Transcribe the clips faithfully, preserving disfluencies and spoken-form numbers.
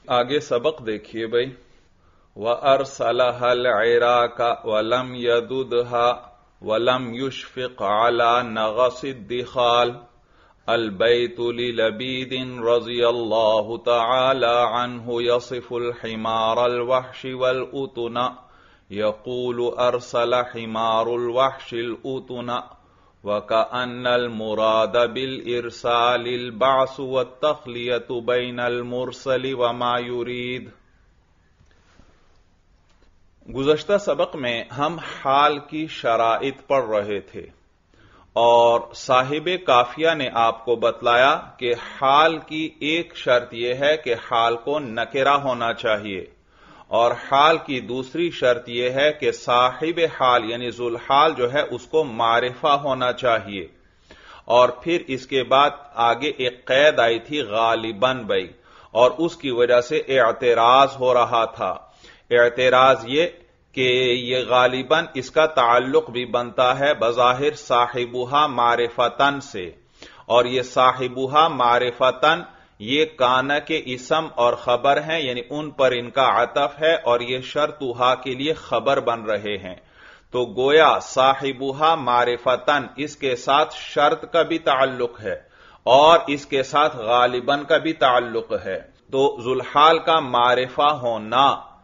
آگے سبق دیکھیے بھائی. وَأَرْسَلَهَا الْعِرَاقَ وَلَمْ يَدُدْهَا وَلَمْ يُشْفِقْ عَلَى نَغَصِ الدِّخَالِ الْبَيْتُ لِلَبِيدٍ رَضِيَ اللَّهُ تَعَالَى عَنْهُ يَصِفُ الْحِمَارَ الْوَحْشِ وَالْأُتُنَ يَقُولُ أَرْسَلَ حِمَارُ الْوَحْشِ الْأُتُنَ وَكَأَنَّ الْمُرَادَ بِالْإِرْسَالِ الْبَعْثُ وَالتَّخْلِيَةُ بَيْنَ الْمُرْسَلِ وَمَا يُرِيدُ. گزشتہ سبق میں ہم حال کی شرائط پڑھ رہے تھے اور صاحب کافیہ نے آپ کو بتلایا کہ حال کی ایک شرط یہ ہے کہ حال کو نکرہ ہونا چاہیے اور حال کی دوسری شرط یہ ہے کہ صاحب حال یعنی ذوالحال جو ہے اس کو معرفہ ہونا چاہیے. اور پھر اس کے بعد آگے ایک قید آئی تھی غالباً بھائی، اور اس کی وجہ سے اعتراض ہو رہا تھا. اعتراض یہ کہ یہ غالباً اس کا تعلق بھی بنتا ہے بظاہر صاحبہ معرفتن سے، اور یہ صاحبہ معرفتن یہ کانا کے اسم اور خبر ہیں، یعنی ان پر ان کا عطف ہے اور یہ شرطہا کے لیے خبر بن رہے ہیں. تو گویا صاحبہ معرفتن اس کے ساتھ شرط کا بھی تعلق ہے اور اس کے ساتھ غالباً کا بھی تعلق ہے. تو ذوالحال کا معرفہ ہونا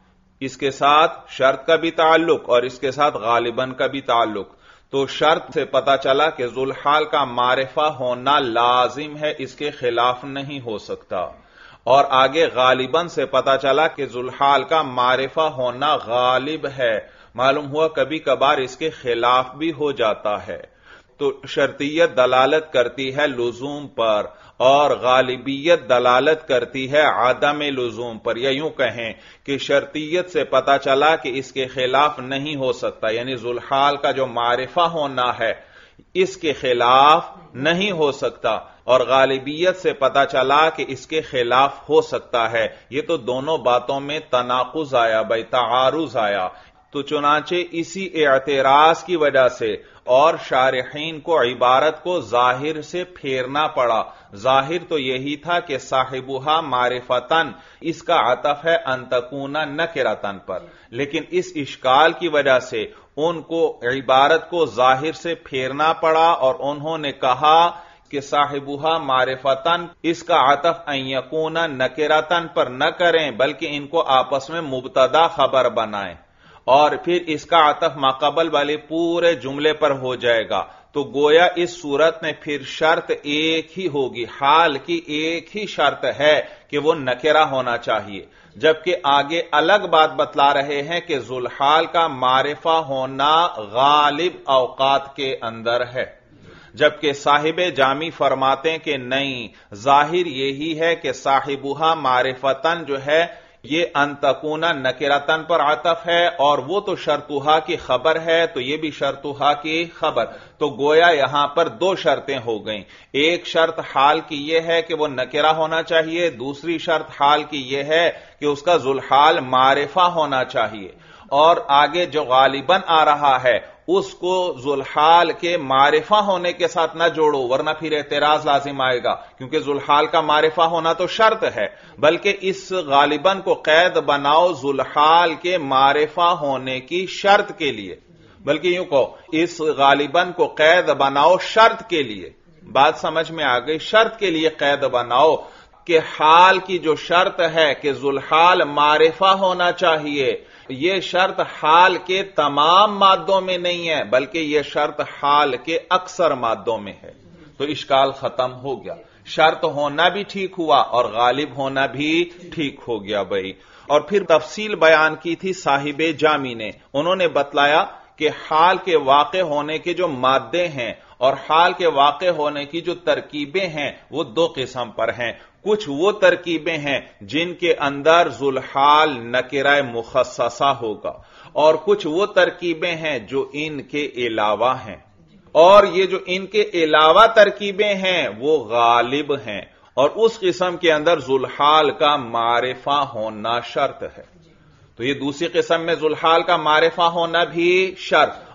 اس کے ساتھ شرط کا بھی تعلق اور اس کے ساتھ غالباً کا بھی تعلق. تو شرط سے پتا چلا کہ ذوالحال کا معرفہ ہونا لازم ہے، اس کے خلاف نہیں ہو سکتا. اور آگے غالباً سے پتا چلا کہ ذوالحال کا معرفہ ہونا غالب ہے، معلوم ہوا کبھی کبھار اس کے خلاف بھی ہو جاتا ہے. تو شرطیت دلالت کرتی ہے لزوم پر اور غالبیت دلالت کرتی ہے عدم لزوم پر. یا یوں کہیں کہ شرطیت سے پتا چلا کہ اس کے خلاف نہیں ہو سکتا، یعنی ذوالحال کا جو معرفہ ہونا ہے اس کے خلاف نہیں ہو سکتا، اور غالبیت سے پتا چلا کہ اس کے خلاف ہو سکتا ہے. یہ تو دونوں باتوں میں تناقض آیا بھائی، تعارض آیا. تو چنانچہ اسی اعتراض کی وجہ سے اور شارحین کو عبارت کو ظاہر سے پھیرنا پڑا. ظاہر تو یہی تھا کہ صاحبہ معرفتن اس کا عطف ہے ان تکون نکرتن پر، لیکن اس اشکال کی وجہ سے ان کو عبارت کو ظاہر سے پھیرنا پڑا اور انہوں نے کہا کہ صاحبہ معرفتن اس کا عطف ان یکون نکرتن پر نہ کریں بلکہ ان کو آپس میں مبتدا خبر بنائیں، اور پھر اس کا عطف ماقبل والے پورے جملے پر ہو جائے گا. تو گویا اس صورت میں پھر شرط ایک ہی ہوگی، حال کی ایک ہی شرط ہے کہ وہ نکرہ ہونا چاہیے. جبکہ آگے الگ بات بتلا رہے ہیں کہ ذوالحال کا معرفہ ہونا غالب اوقات کے اندر ہے، جبکہ صاحب جامی فرماتے ہیں کہ نہیں، ظاہر یہی ہے کہ صاحبہ معرفتن جو ہے یہ ان تکون نکرتن پر عطف ہے اور وہ تو شرطہا کی خبر ہے، تو یہ بھی شرطہا کی خبر. تو گویا یہاں پر دو شرطیں ہو گئیں. ایک شرط حال کی یہ ہے کہ وہ نکرہ ہونا چاہیے، دوسری شرط حال کی یہ ہے کہ اس کا ذوالحال معرفہ ہونا چاہیے. اور آگے جو غالباً آ رہا ہے اس کو ذوالحال کے معرفہ ہونے کے ساتھ نہ جوڑو ورنہ پھر اعتراض لازم آئے گا، کیونکہ ذوالحال کا معرفہ ہونا تو شرط ہے، بلکہ اس غالباً کو قید بناؤ ذوالحال کے معرفہ ہونے کی شرط کے لیے، بلکہ یوں کہو اس غالباً کو قید بناؤ شرط کے لیے. بات سمجھ میں آ گئی؟ شرط کے لیے قید بناؤ کہ حال کی جو شرط ہے کہ ذوالحال معرفہ ہونا چاہیے، یہ شرط حال کے تمام مادوں میں نہیں ہے بلکہ یہ شرط حال کے اکثر مادوں میں ہے. تو اشکال ختم ہو گیا، شرط ہونا بھی ٹھیک ہوا اور غالب ہونا بھی ٹھیک ہو گیا بھائی. اور پھر تفصیل بیان کی تھی صاحب جامی نے. انہوں نے بتلایا کہ حال کے واقع ہونے کے جو مادے ہیں اور حال کے واقع ہونے کی جو ترکیبیں ہیں وہ دو قسم پر ہیں. کچھ وہ ترکیبیں ہیں جن کے اندر ذوالحال نکرہ مخصصہ ہوگا، اور کچھ وہ ترکیبیں ہیں جو ان کے علاوہ ہیں، اور یہ جو ان کے علاوہ ترکیبیں ہیں وہ غالب ہیں، اور اس قسم کے اندر ذوالحال کا معرفہ ہونا شرط ہے. تو یہ دوسری قسم میں ذوالحال کا معرفہ ہونا بھی شرط،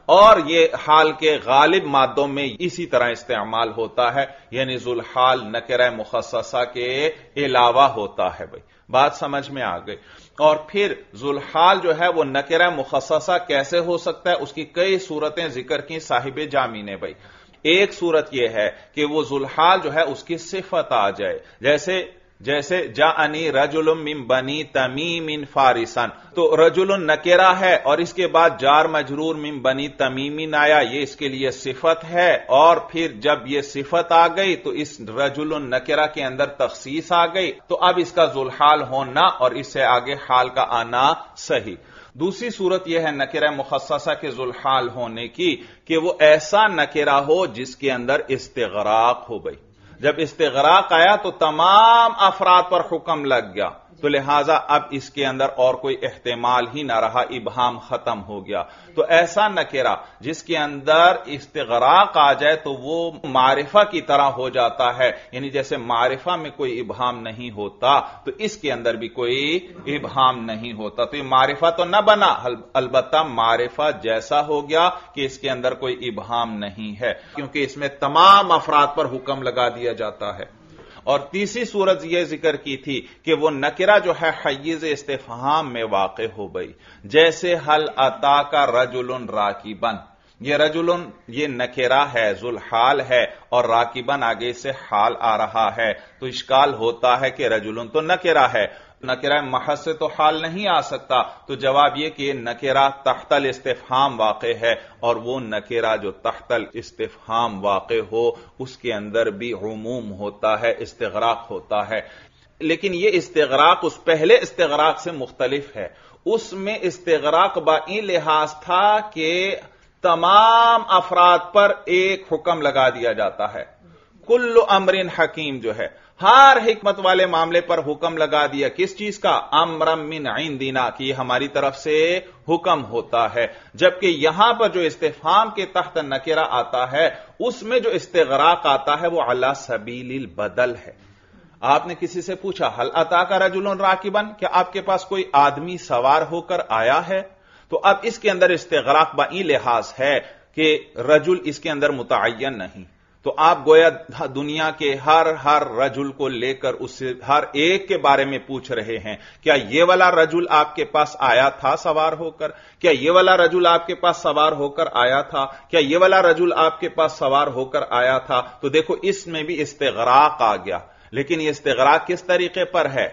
اور یہ حال کے غالب مادوں میں اسی طرح استعمال ہوتا ہے، یعنی ذوالحال نکرہ مخصصہ کے علاوہ ہوتا ہے۔ بھائی بات سمجھ میں آ گئی۔ اور پھر ذوالحال جو ہے وہ نکرہ مخصصہ کیسے ہو سکتا ہے، اس کی کئی صورتیں ذکر کی صاحب جامی نے۔ بھائی ایک صورت یہ ہے کہ وہ ذوالحال جو ہے اس کی صفت آ جائے، جیسے جیسے جاءنی رجل من بنی تمیم فارسن، تو رجل نکرہ ہے اور اس کے بعد جار مجرور من بنی تمیم آیا، یہ اس کے لیے صفت ہے، اور پھر جب یہ صفت آ گئی تو اس رجل نکرہ کے اندر تخصیص آ گئی، تو اب اس کا ذوالحال ہونا اور اس سے آگے حال کا آنا صحیح۔ دوسری صورت یہ ہے نکرہ مخصصہ کے ذوالحال ہونے کی کہ وہ ایسا نکرہ ہو جس کے اندر استغراق ہو۔ گئی جب استغراق آیا تو تمام افراد پر حکم لگ گیا، تو لہذا اب اس کے اندر اور کوئی احتمال ہی نہ رہا، ابہام ختم ہو گیا۔ تو ایسا نکرہ جس کے اندر استغراق آ جائے تو وہ معرفہ کی طرح ہو جاتا ہے، یعنی جیسے معرفہ میں کوئی ابہام نہیں ہوتا تو اس کے اندر بھی کوئی ابہام نہیں ہوتا، تو یہ معرفہ تو نہ بنا، البتہ معرفہ جیسا ہو گیا کہ اس کے اندر کوئی ابہام نہیں ہے، کیونکہ اس میں تمام افراد پر حکم لگا دیا جاتا ہے۔ اور تیسری صورت یہ ذکر کی تھی کہ وہ نکرہ جو ہے حیز استفہام میں واقع ہو گئی، جیسے حل اتاک رجل راکبن، یہ رجل یہ نکرہ ہے، ذوالحال ہے، اور راکبن آگے سے حال آ رہا ہے، تو اشکال ہوتا ہے کہ رجل تو نکرہ ہے، نکرہ محض سے تو حال نہیں آ سکتا، تو جواب یہ کہ نکرہ تحت الاستفہام واقع ہے، اور وہ نکرہ جو تحت الاستفہام واقع ہو اس کے اندر بھی عموم ہوتا ہے، استغراق ہوتا ہے۔ لیکن یہ استغراق اس پہلے استغراق سے مختلف ہے، اس میں استغراق بائی لحاظ تھا کہ تمام افراد پر ایک حکم لگا دیا جاتا ہے، کل امر حکیم جو ہے ہر حکمت والے معاملے پر حکم لگا دیا، کس چیز کا؟ امر من عندنا، کہ یہ ہماری طرف سے حکم ہوتا ہے۔ جبکہ یہاں پر جو استفہام کے تحت نکرہ آتا ہے اس میں جو استغراق آتا ہے وہ علی سبیل البدل ہے۔ آپ نے کسی سے پوچھا حل اتاک رجل راکبن، کیا آپ کے پاس کوئی آدمی سوار ہو کر آیا ہے؟ تو اب اس کے اندر استغراق بائی لحاظ ہے کہ رجل اس کے اندر متعین نہیں، تو آپ گویا دنیا کے ہر ہر رجل کو لے کر اس سے ہر ایک کے بارے میں پوچھ رہے ہیں، کیا یہ والا رجل آپ کے پاس آیا تھا سوار ہو کر؟ کیا یہ والا رجل آپ کے پاس سوار ہو کر آیا تھا؟ کیا یہ والا رجل آپ کے پاس سوار ہو کر آیا تھا؟ تو دیکھو اس میں بھی استغراق آ گیا، لیکن یہ استغراق کس طریقے پر ہے؟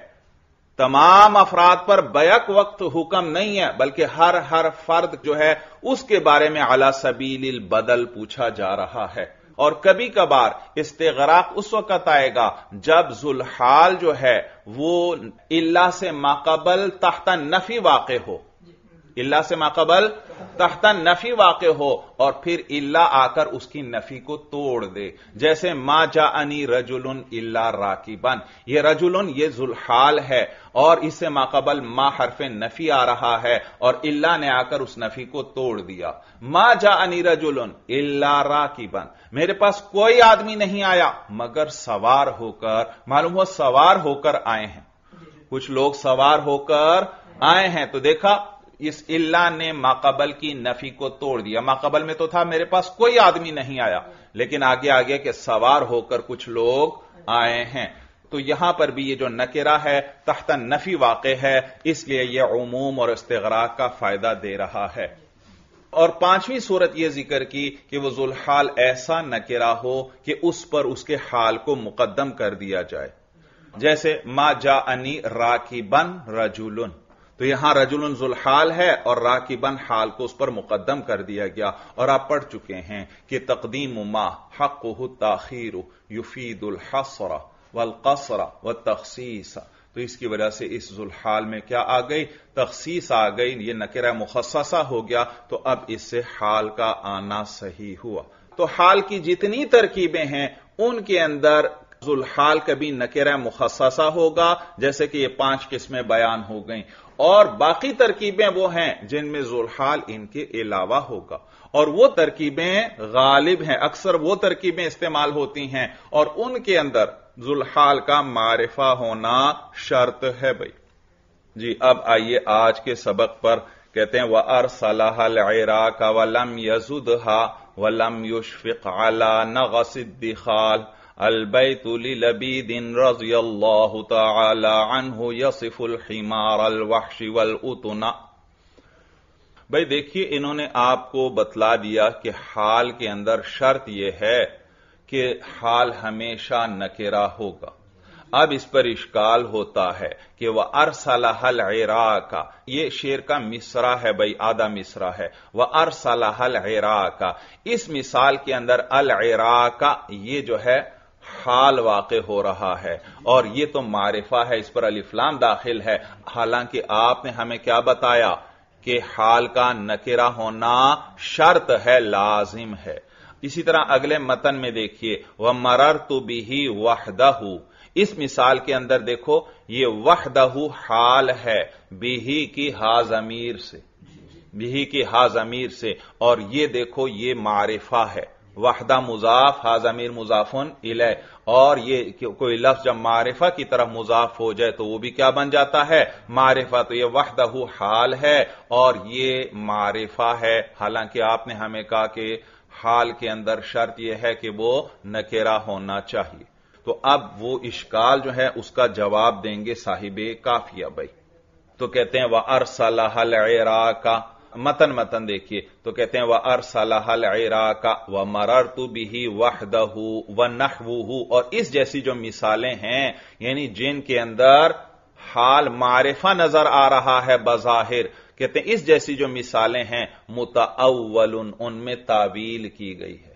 تمام افراد پر بیک وقت حکم نہیں ہے، بلکہ ہر ہر فرد جو ہے اس کے بارے میں علی سبیل البدل پوچھا جا رہا ہے۔ اور کبھی کبھار استغراق اس وقت آئے گا جب ذوالحال جو ہے وہ الا سے ماقبل تحت نفی واقع ہو، الا سے ماقبل تحت نفی واقع ہو اور پھر الا آ کر اس کی نفی کو توڑ دے، جیسے ما جاءنی رجل الا راکبن، یہ رجل یہ ذوالحال ہے اور اس سے ماقبل ما حرف نفی آ رہا ہے اور الا نے آ کر اس نفی کو توڑ دیا۔ ما جاءنی رجل الا راکبن، میرے پاس کوئی آدمی نہیں آیا مگر سوار ہو کر، معلوم ہو سوار ہو کر آئے ہیں، کچھ لوگ سوار ہو کر آئے ہیں، تو دیکھا اس الا نے ماقبل کی نفی کو توڑ دیا۔ ماقبل میں تو تھا میرے پاس کوئی آدمی نہیں آیا، لیکن آگے آگے کہ سوار ہو کر کچھ لوگ آئے ہیں، تو یہاں پر بھی یہ جو نکرہ ہے تحت نفی واقع ہے، اس لیے یہ عموم اور استغراق کا فائدہ دے رہا ہے۔ اور پانچویں صورت یہ ذکر کی کہ وہ ذوالحال ایسا نکرہ ہو کہ اس پر اس کے حال کو مقدم کر دیا جائے، جیسے ما جاءنی راکبن رجل، تو یہاں رجل ذوالحال ہے اور راکبن حال کو اس پر مقدم کر دیا گیا، اور آپ پڑھ چکے ہیں کہ تقدیم ما حقه التاخیر یفید الحصر والقصر والتخصیص، تو اس کی وجہ سے اس ذوالحال میں کیا آ گئی؟ تخصیص آ گئی، یہ نکرہ مخصصہ ہو گیا، تو اب اس سے حال کا آنا صحیح ہوا۔ تو حال کی جتنی ترکیبیں ہیں ان کے اندر ذوالحال کبھی نکرہ مخصصہ ہوگا، جیسے کہ یہ پانچ قسمیں بیان ہو گئیں، اور باقی ترکیبیں وہ ہیں جن میں ذوالحال ان کے علاوہ ہوگا، اور وہ ترکیبیں غالب ہیں، اکثر وہ ترکیبیں استعمال ہوتی ہیں اور ان کے اندر ذوالحال کا معرفہ ہونا شرط ہے۔ بھائی جی اب آئیے آج کے سبق پر कहते हैं वअरसलहल इराक वलम यजुदहा वलम युशफिक अला नगसिद्दिखाल अलबैतु लिलबीदिन रज़ियल्लाहु तआला अन्हु यसिफुल हिमार अलवहशी वल उतना। भाई देखिए, इन्होंने आपको बतला दिया कि हाल के अंदर शर्त यह है कि हाल हमेशा नकेरा होगा। अब इस पर इश्काल होता है कि वह अरसलहल इराका, ये शेर का मिसरा है भाई, आधा मिसरा है। वह अरसलहल इराका, इस मिसाल के अंदर अल इराका ये जो है हाल वाक़े हो रहा है और ये तो मारिफा है, इस पर अलिफ्लाम दाखिल है। हालांकि आपने हमें क्या बताया कि हाल का नकेरा होना शर्त है, लाजिम है। इसी तरह अगले मतन में देखिए, वह मररतु बिही वहदहू, इस मिसाल के अंदर देखो ये वहदहू हाल है बिही की हा ज़मीर से, बिही की हा ज़मीर से, और ये देखो ये मारिफा है। वहदा मुजाफ, हा ज़मीर मुजाफुन इलैह, और ये कोई लफ्ज जब मारिफा की तरफ मुजाफ हो जाए तो वो भी क्या बन जाता है, मारिफा। तो ये वहदहू हाल है और ये मारिफा है। हालांकि आपने हमें कहा कि हाल के अंदर शर्त यह है कि वो नकेरा होना चाहिए। तो अब वो इश्काल जो है उसका जवाब देंगे साहिबे काफिया भाई। तो कहते हैं वह अरसलहल इराका, मतन मतन देखिए, तो कहते हैं वह अरसलहल इराका व मररतु बिही वहदहू व नहवुहू, और इस जैसी जो मिसालें हैं यानी जिनके अंदर हाल मारिफा नजर आ रहा है बज़ाहिर, कहते हैं इस जैसी जो मिसालें हैं मुतअव्वलुन, उनमें तावील की गई है,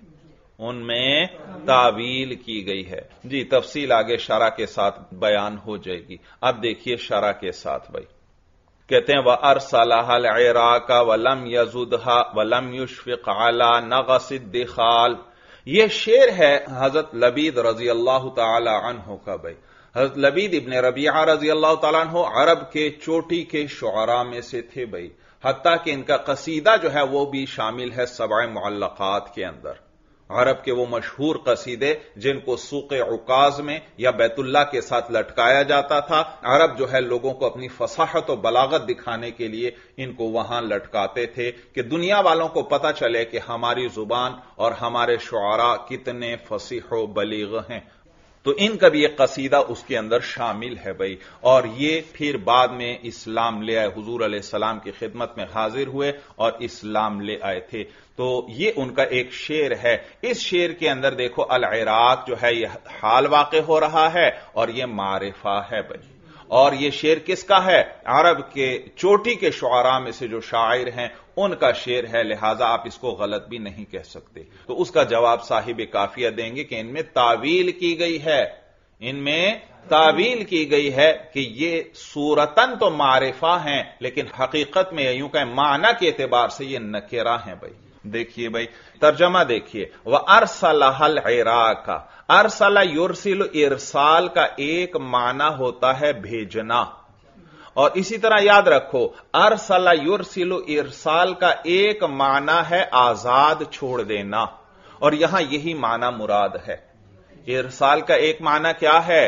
उनमें तावील की गई है। जी तफसील आगे शरह के साथ बयान हो जाएगी। अब देखिए शरह के साथ भाई, कहते हैं वह अरसलहल इराका वलम यजुदहा वलम युशफिक अला नगसिद्दिखाल। यह शेर है हजरत लबीद रजी अल्लाह तआला अन्हु का भाई। हजरत लबीद इब्ने रबीआ रजी अल्लाह तआला अन्हु अरब के चोटी के शुअरा में से थे भाई, हत्ता कि इनका कसीदा जो है वो भी शामिल है सबअ मुअल्लकात के अंदर। अरब के वो मशहूर कसीदे जिनको सूक़े उकाज में या बैतुल्लाह के साथ लटकाया जाता था, अरब जो है लोगों को अपनी फसाहत और बलागत दिखाने के लिए इनको वहां लटकाते थे कि दुनिया वालों को पता चले कि हमारी जुबान और हमारे शुआरा कितने फसीह व बलीग हैं। तो इनका भी एक कसीदा उसके अंदर शामिल है भाई, और ये फिर बाद में इस्लाम ले आए, हुजूर अलैहिस्सलाम की खिदमत में हाजिर हुए और इस्लाम ले आए थे। तो ये उनका एक शेर है। इस शेर के अंदर देखो अल इराक जो है यह हाल वाक़े हो रहा है और यह मारिफा है भाई। और यह शेर किसका है, अरब के चोटी के शुआरा में से जो शायर हैं उनका शेर है, लिहाजा आप इसको गलत भी नहीं कह सकते। तो उसका जवाब साहिब काफिया देंगे कि इनमें तावील की गई है, इनमें तावील की गई है कि ये सूरतन तो मारिफा हैं लेकिन हकीकत में यूं कहें माना के एतबार से ये नकेरा हैं भाई। देखिए भाई तर्जमा देखिए, वह अरसलहल इराका, अरसला युरसिल, इरसाल का एक माना होता है भेजना, और इसी तरह याद रखो अरसला युरसिल इरसाल का एक माना है आजाद छोड़ देना, और यहां यही माना मुराद है। इरसाल का एक माना क्या है,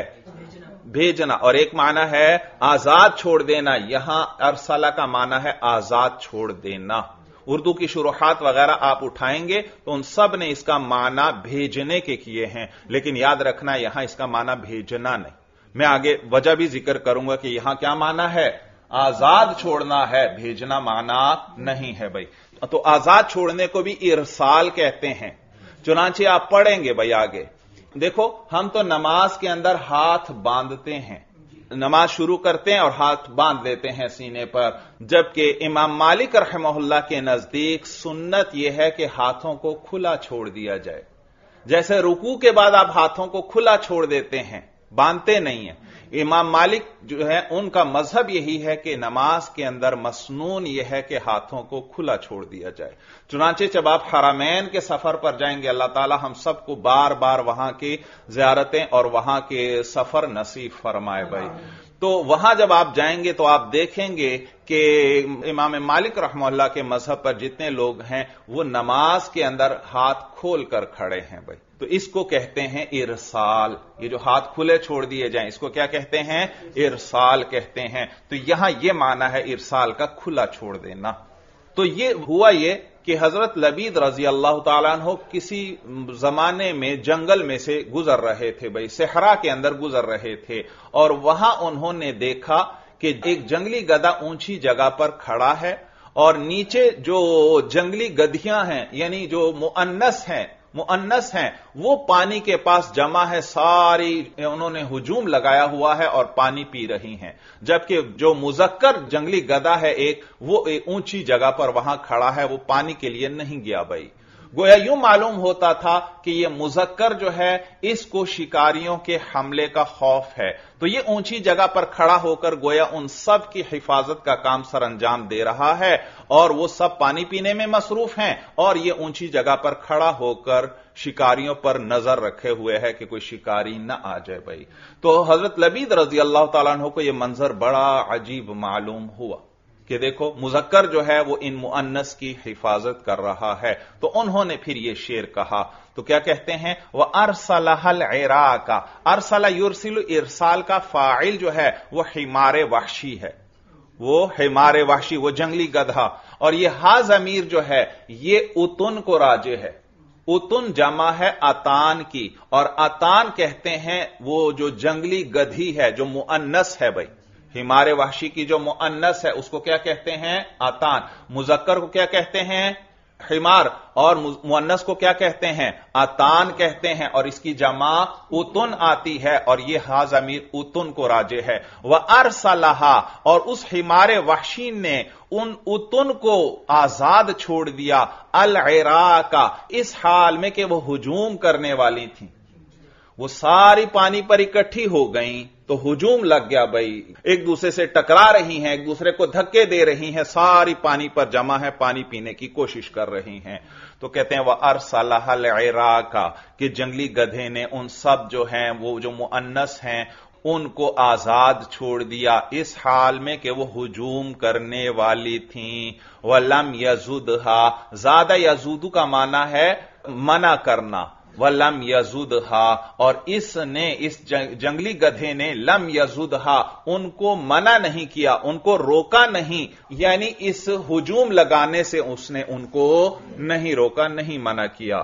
भेजना, और एक माना है आजाद छोड़ देना। यहां अरसला का माना है आजाद छोड़ देना। उर्दू की शुरुआत वगैरह आप उठाएंगे तो उन सब ने इसका माना भेजने के किए हैं, लेकिन याद रखना यहां इसका माना भेजना नहीं। मैं आगे वजह भी जिक्र करूंगा कि यहां क्या माना है, आजाद छोड़ना है, भेजना माना नहीं है भाई। तो आजाद छोड़ने को भी इरसाल कहते हैं, चुनांचे आप पढ़ेंगे भाई आगे। देखो हम तो नमाज के अंदर हाथ बांधते हैं, नमाज शुरू करते हैं और हाथ बांध लेते हैं सीने पर, जबकि इमाम मालिक रहमहुल्लाह के नजदीक सुन्नत यह है कि हाथों को खुला छोड़ दिया जाए। जैसे रुकू के बाद आप हाथों को खुला छोड़ देते हैं, बांधते नहीं है। इमाम मालिक जो है उनका मजहब यही है कि नमाज के अंदर मसनून यह है कि हाथों को खुला छोड़ दिया जाए। चुनांचे जब आप हरमैन के सफर पर जाएंगे, अल्लाह ताला हम सबको बार बार वहां की ज़ियारतें और वहां के सफर नसीब फरमाए भाई। تو वहां जब आप जाएंगे तो आप देखेंगे कि इमाम मालिक रहमतुल्लाह के मजहब पर जितने लोग हैं वो नमाज के अंदर हाथ खोल कर खड़े हैं भाई। तो इसको कहते हैं इरसाल। ये जो हाथ खुले छोड़ दिए जाएं इसको क्या कहते हैं? इरसाल कहते हैं। तो यहां यह माना है इरसाल का, खुला छोड़ देना। तो ये हुआ ये कि हजरत लबीद रजी अल्लाह तआला अन्हु किसी जमाने में जंगल में से गुजर रहे थे भाई, सहरा के अंदर गुजर रहे थे, और वहां उन्होंने देखा कि एक जंगली गधा ऊंची जगह पर खड़ा है और नीचे जो जंगली गधियां हैं यानी जो मुअन्नस हैं मुअन्नस हैं वो पानी के पास जमा है, सारी उन्होंने हुजूम लगाया हुआ है और पानी पी रही हैं, जबकि जो मुजक्कर जंगली गधा है एक, वो एक ऊंची जगह पर वहां खड़ा है, वो पानी के लिए नहीं गया भाई। गोया यूं मालूम होता था कि यह मुजक्कर जो है इसको शिकारियों के हमले का खौफ है, तो यह ऊंची जगह पर खड़ा होकर गोया उन सब की हिफाजत का काम सर अंजाम दे रहा है, और वो सब पानी पीने में मसरूफ हैं और यह ऊंची जगह पर खड़ा होकर शिकारियों पर नजर रखे हुए है कि कोई शिकारी न आ जाए भाई। तो हजरत लबीद रजी अल्लाह तआला अन्हु को यह मंजर बड़ा अजीब मालूम हुआ कि देखो मुजक्कर जो है वो इन मुअन्नस की हिफाजत कर रहा है। तो उन्होंने फिर ये शेर कहा, तो क्या कहते हैं? वह अरसलहल इराका, अरसला युरसिलु, इरसाल का फाइल जो है वो हिमारे वहशी है, वो हिमारे वहशी, वो जंगली गधा, और ये हा जमीर जो है ये उतुन को राजे है। उतुन जमा है अतान की, और अतान कहते हैं वो जो जंगली गधी है जो मुअन्नस है भाई। हिमारे वहशी की जो मुअन्नस है उसको क्या कहते हैं? अतान। मुजक्कर को क्या कहते हैं? हिमार। और मुअन्नस को क्या कहते हैं? अतान कहते हैं, और इसकी जमा उतुन आती है, और यह हा ज़मीर उतुन को राजे है। वह अरसलहा, और उस हिमारे वहशी ने उन उतुन को आजाद छोड़ दिया, अल इराका, इस हाल में कि वो हुजूम करने वाली थी। वो सारी पानी पर इकट्ठी हो गईं, तो हुजूम लग गया भाई, एक दूसरे से टकरा रही हैं, एक दूसरे को धक्के दे रही हैं, सारी पानी पर जमा है, पानी पीने की कोशिश कर रही हैं। तो कहते हैं वह अरसलहल इराका, कि जंगली गधे ने उन सब जो हैं वो जो मुअन्नस हैं उनको आजाद छोड़ दिया, इस हाल में कि वो हुजूम करने वाली थीं। वलम यजुदहा, ज्यादा यजूदु का माना है मना करना, वलम यजुदहा, और इसने इस जंगली गधे ने लम यजुदहा, उनको मना नहीं किया, उनको रोका नहीं, यानी इस हुजूम लगाने से उसने उनको नहीं रोका, नहीं मना किया।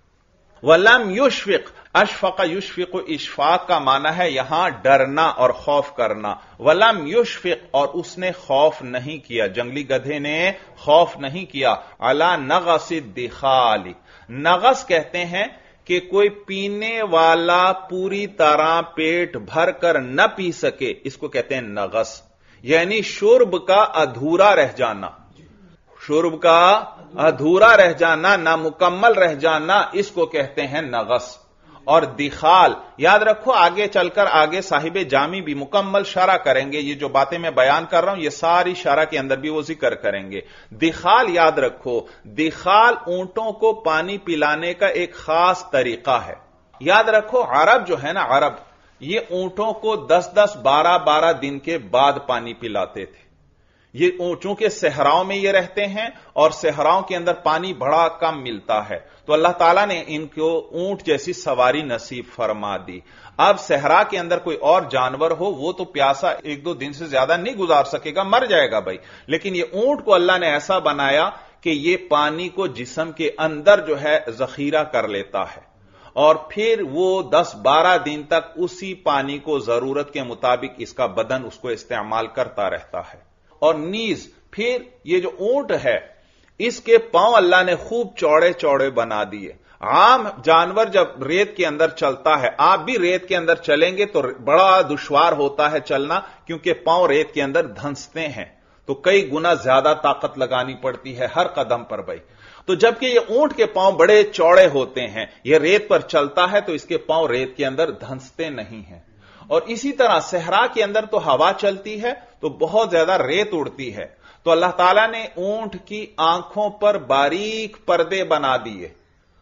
वलम युशफिक, अशफक युशफिक, इशफाक का माना है यहां डरना और खौफ करना। वलम युशफिक, और उसने खौफ नहीं किया, जंगली गधे ने खौफ नहीं किया, अला नगसिद दिखाली। नगस कहते हैं कि कोई पीने वाला पूरी तरह पेट भर कर न पी सके, इसको कहते हैं नगस, यानी शुर्ब का अधूरा रह जाना, शुर्ब का अधूरा रह जाना, ना मुकम्मल रह जाना, इसको कहते हैं नगस। और दिखाल, याद रखो आगे चलकर आगे साहिब जामी भी मुकम्मल शरह करेंगे, ये जो बातें मैं बयान कर रहा हूं ये सारी शरह के अंदर भी वो जिक्र करेंगे। दिखाल याद रखो, दिखाल ऊंटों को पानी पिलाने का एक खास तरीका है। याद रखो अरब जो है ना, अरब ये ऊंटों को दस दस बारह बारह दिन के बाद पानी पिलाते थे। ये चूंकि सहराओं में ये रहते हैं और सहराओं के अंदर पानी बड़ा कम मिलता है, तो अल्लाह ताला ने इनको ऊंट जैसी सवारी नसीब फरमा दी। अब सहरा के अंदर कोई और जानवर हो वो तो प्यासा एक दो दिन से ज्यादा नहीं गुजार सकेगा, मर जाएगा भाई, लेकिन ये ऊंट को अल्लाह ने ऐसा बनाया कि ये पानी को जिस्म के अंदर जो है जखीरा कर लेता है, और फिर वो दस बारह दिन तक उसी पानी को जरूरत के मुताबिक इसका बदन उसको इस्तेमाल करता रहता है। और नीज, फिर ये जो ऊंट है इसके पांव अल्लाह ने खूब चौड़े चौड़े बना दिए। आम जानवर जब रेत के अंदर चलता है, आप भी रेत के अंदर चलेंगे तो बड़ा दुश्वार होता है चलना, क्योंकि पांव रेत के अंदर धंसते हैं, तो कई गुना ज्यादा ताकत लगानी पड़ती है हर कदम पर भाई। तो जबकि ये ऊंट के पांव बड़े चौड़े होते हैं, यह रेत पर चलता है तो इसके पांव रेत के अंदर धंसते नहीं हैं। और इसी तरह सहरा के अंदर तो हवा चलती है तो बहुत ज्यादा रेत उड़ती है, तो अल्लाह ताला ने ऊंट की आंखों पर बारीक पर्दे बना दिए,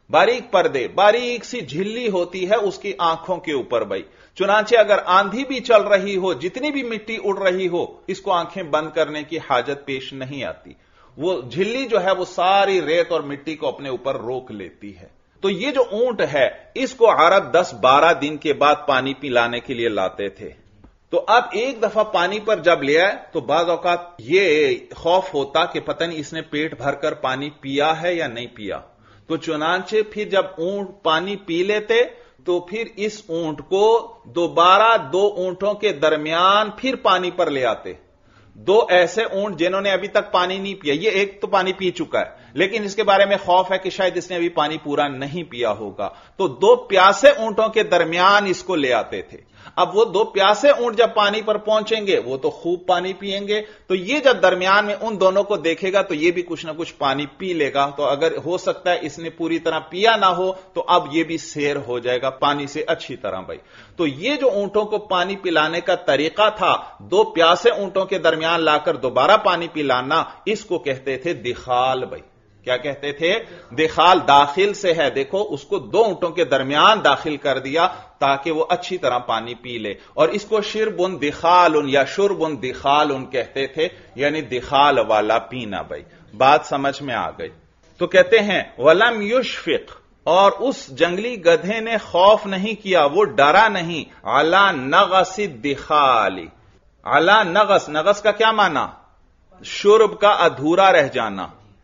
باریک پردے، باریک سی جھلی ہوتی ہے اس کی آنکھوں کے اوپر بھائی. چنانچہ اگر آندھی بھی چل رہی ہو، جتنی بھی مٹی اڑ رہی ہو، اس کو آنکھیں بند کرنے کی حاجت پیش نہیں آتی. وہ جھلی جو ہے وہ ساری ریت اور مٹی کو اپنے اوپر روک لیتی ہے. تو یہ جو اونٹ ہے اس کو عرب دس بارہ دن کے بعد پانی پلانے کے لیے لاتے تھے. تو اب ایک دفعہ پانی پر جب لیا ہے تو بعض اوقات یہ خوف ہوتا کہ پتہ نہیں اس نے پیٹ بھر کر پانی پیا ہے یا نہیں پیا. تو چنانچہ پھر جب اونٹ پانی پی لیتے تو پھر اس اونٹ کو دوبارہ دو اونٹوں کے درمیان پھر پانی پر لے آتے. دو ایسے اونٹ جنہوں نے ابھی تک پانی نہیں پیا، یہ ایک تو پانی پی چکا ہے لیکن اس کے بارے میں خوف ہے کہ شاید اس نے ابھی پانی پورا نہیں پیا ہوگا، تو دو پیاسے اونٹوں کے درمیان اس کو لے آتے تھے. اب وہ دو پیاسے اونٹ جب پانی پر پہنچیں گے وہ تو خوب پانی پیئیں گے، تو یہ جب درمیان میں ان دونوں کو دیکھے گا تو یہ بھی کچھ نہ کچھ پانی پی لے گا. تو اگر ہو سکتا ہے اس نے پوری طرح پیا نہ ہو تو اب یہ بھی سیر ہو جائے گا پانی سے اچھی طرح بھائی. تو یہ جو اونٹوں کو پانی پلانے کا طریقہ تھا، دو پیاسے اونٹوں کے درمیان لا کر دوبارہ پانی پلانا، اس کو کہتے تھے دخال بھائی. کیا کہتے تھے؟ دخال. داخل سے ہے، دیکھو اس کو دو اونٹوں کے درمیان داخل کر دیا تاکہ وہ اچھی طرح پانی پی لے. اور اس کو شربن دخالن یا شربن دخالن کہتے تھے، یعنی دخال والا پینا بھائی. بات سمجھ میں آ گئی. تو کہتے ہیں ولم یشفق، اور اس جنگلی گدھے نے خوف نہیں کیا، وہ ڈرا نہیں، علی نغص الدخال. علی نغص، نغص کا کیا معنی؟ شرب کا ادھورا رہ جانا،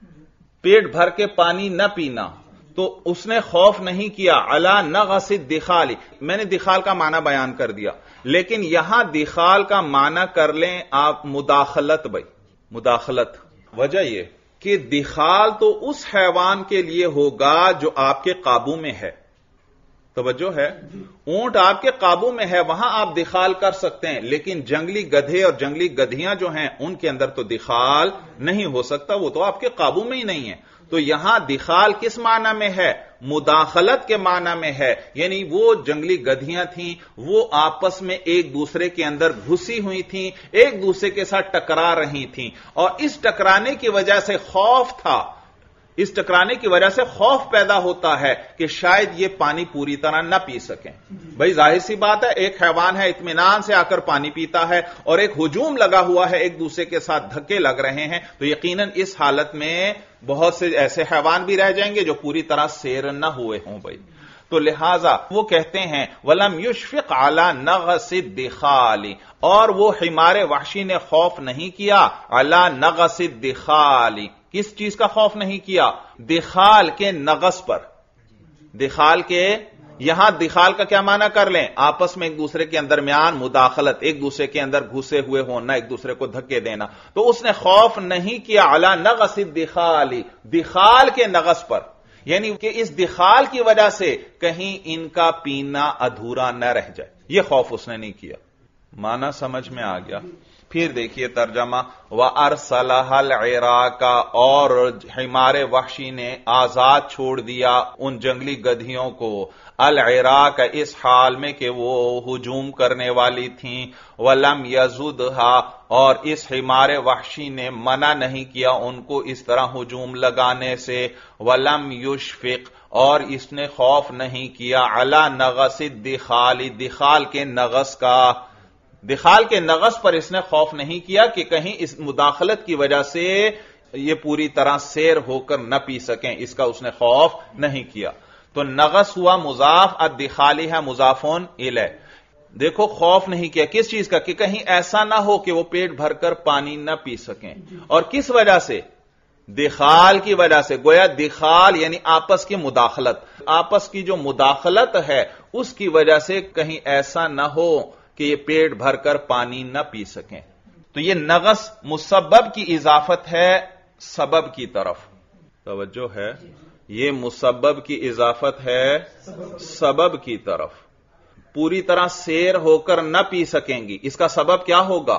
پیٹ بھر کے پانی نہ پینا. تو اس نے خوف نہیں کیا علی نغص الدخال. میں نے دخال کا معنی بیان کر دیا، لیکن یہاں دخال کا معنی کر لیں آپ مداخلت بھائی. مداخلت وجہ یہ کہ دخال تو اس حیوان کے لیے ہوگا جو آپ کے قابو میں ہے. توجہ ہے، اونٹ آپ کے قابو میں ہے، وہاں آپ دخال کر سکتے ہیں، لیکن جنگلی گدھے اور جنگلی گدھیاں جو ہیں ان کے اندر تو دخال نہیں ہو سکتا، وہ تو آپ کے قابو میں ہی نہیں ہے. تو یہاں دخال کس معنی میں ہے؟ مداخلت کے معنی میں ہے. یعنی وہ جنگلی گدھیاں تھیں، وہ آپس میں ایک دوسرے کے اندر گھسی ہوئی تھیں، ایک دوسرے کے ساتھ ٹکرا رہی تھیں، اور اس ٹکرانے کی وجہ سے خوف تھا. اس ٹکرانے کی وجہ سے خوف پیدا ہوتا ہے کہ شاید یہ پانی پوری طرح نہ پی سکیں. بھائی ظاہر سی بات ہے، ایک حیوان ہے اطمینان سے آ کر پانی پیتا ہے اور ایک ہجوم لگا ہوا ہے، ایک دوسرے کے ساتھ دھکے لگ رہے ہیں، تو یقیناً اس حالت میں بہت سے ایسے حیوان بھی رہ جائیں گے جو پوری طرح سیر نہ ہوئے ہوں بھائی. تو لہذا وہ کہتے ہیں وَلَمْ يُشْفِقْ عَلَى نَغَصِ الدِّخَالِ، اور وہ حمار وحشی نے خوف نہیں کیا عَلَى نَغَصِ الدِّخَالِ. کس چیز کا خوف نہیں کیا؟ دخال کے نغص پر. دخال کے، یہاں دخال کا کیا معنی کر لیں؟ آپس میں ایک دوسرے کے درمیان مداخلت، ایک دوسرے کے اندر گھسے ہوئے ہونا، ایک دوسرے کو دھکے دینا. تو اس نے خوف نہیں کیا علی نغص الدخال، دخال کے نغص پر، یعنی کہ اس دخال کی وجہ سے کہیں ان کا پینا ادھورا نہ رہ جائے، یہ خوف اس نے نہیں کیا. معنی سمجھ میں آ گیا؟ پھر دیکھیے ترجمہ، وَأَرْسَلَهَا الْعِرَاقَ، اور حمار وحشی نے آزاد چھوڑ دیا ان جنگلی گدھیوں کو، العراق اس حال میں کہ وہ ہجوم کرنے والی تھیں، وَلَمْ يَزُدْهَا، اور اس حمار وحشی نے منع نہیں کیا ان کو اس طرح ہجوم لگانے سے، وَلَمْ يُشْفِقْ، اور اس نے خوف نہیں کیا عَلَى نَغَصِ الدِّخَالِ، دخال کے نغص کا. دخال کے نغص پر اس نے خوف نہیں کیا کہ کہیں اس مداخلت کی وجہ سے یہ پوری طرح سیر ہو کر نہ پی سکیں، اس کا اس نے خوف نہیں کیا. تو نغص ہوا مضاف، الدخالی ہے مضافون الیہ. دیکھو خوف نہیں کیا کس چیز کا؟ کہ کہیں ایسا نہ ہو کہ وہ پیٹ بھر کر پانی نہ پی سکیں. اور کس وجہ سے؟ دخال کی وجہ سے. گویا دخال یعنی آپس کی مداخلت، آپس کی جو مداخلت ہے اس کی وجہ سے کہیں ایسا نہ ہو کہ یہ پیٹ بھر کر پانی نہ پی سکیں. تو یہ نغص مسبب کی اضافت ہے سبب کی طرف. توجہ ہے، یہ مسبب کی اضافت ہے سبب کی طرف. پوری طرح سیر ہو کر نہ پی سکیں گی، اس کا سبب کیا ہوگا؟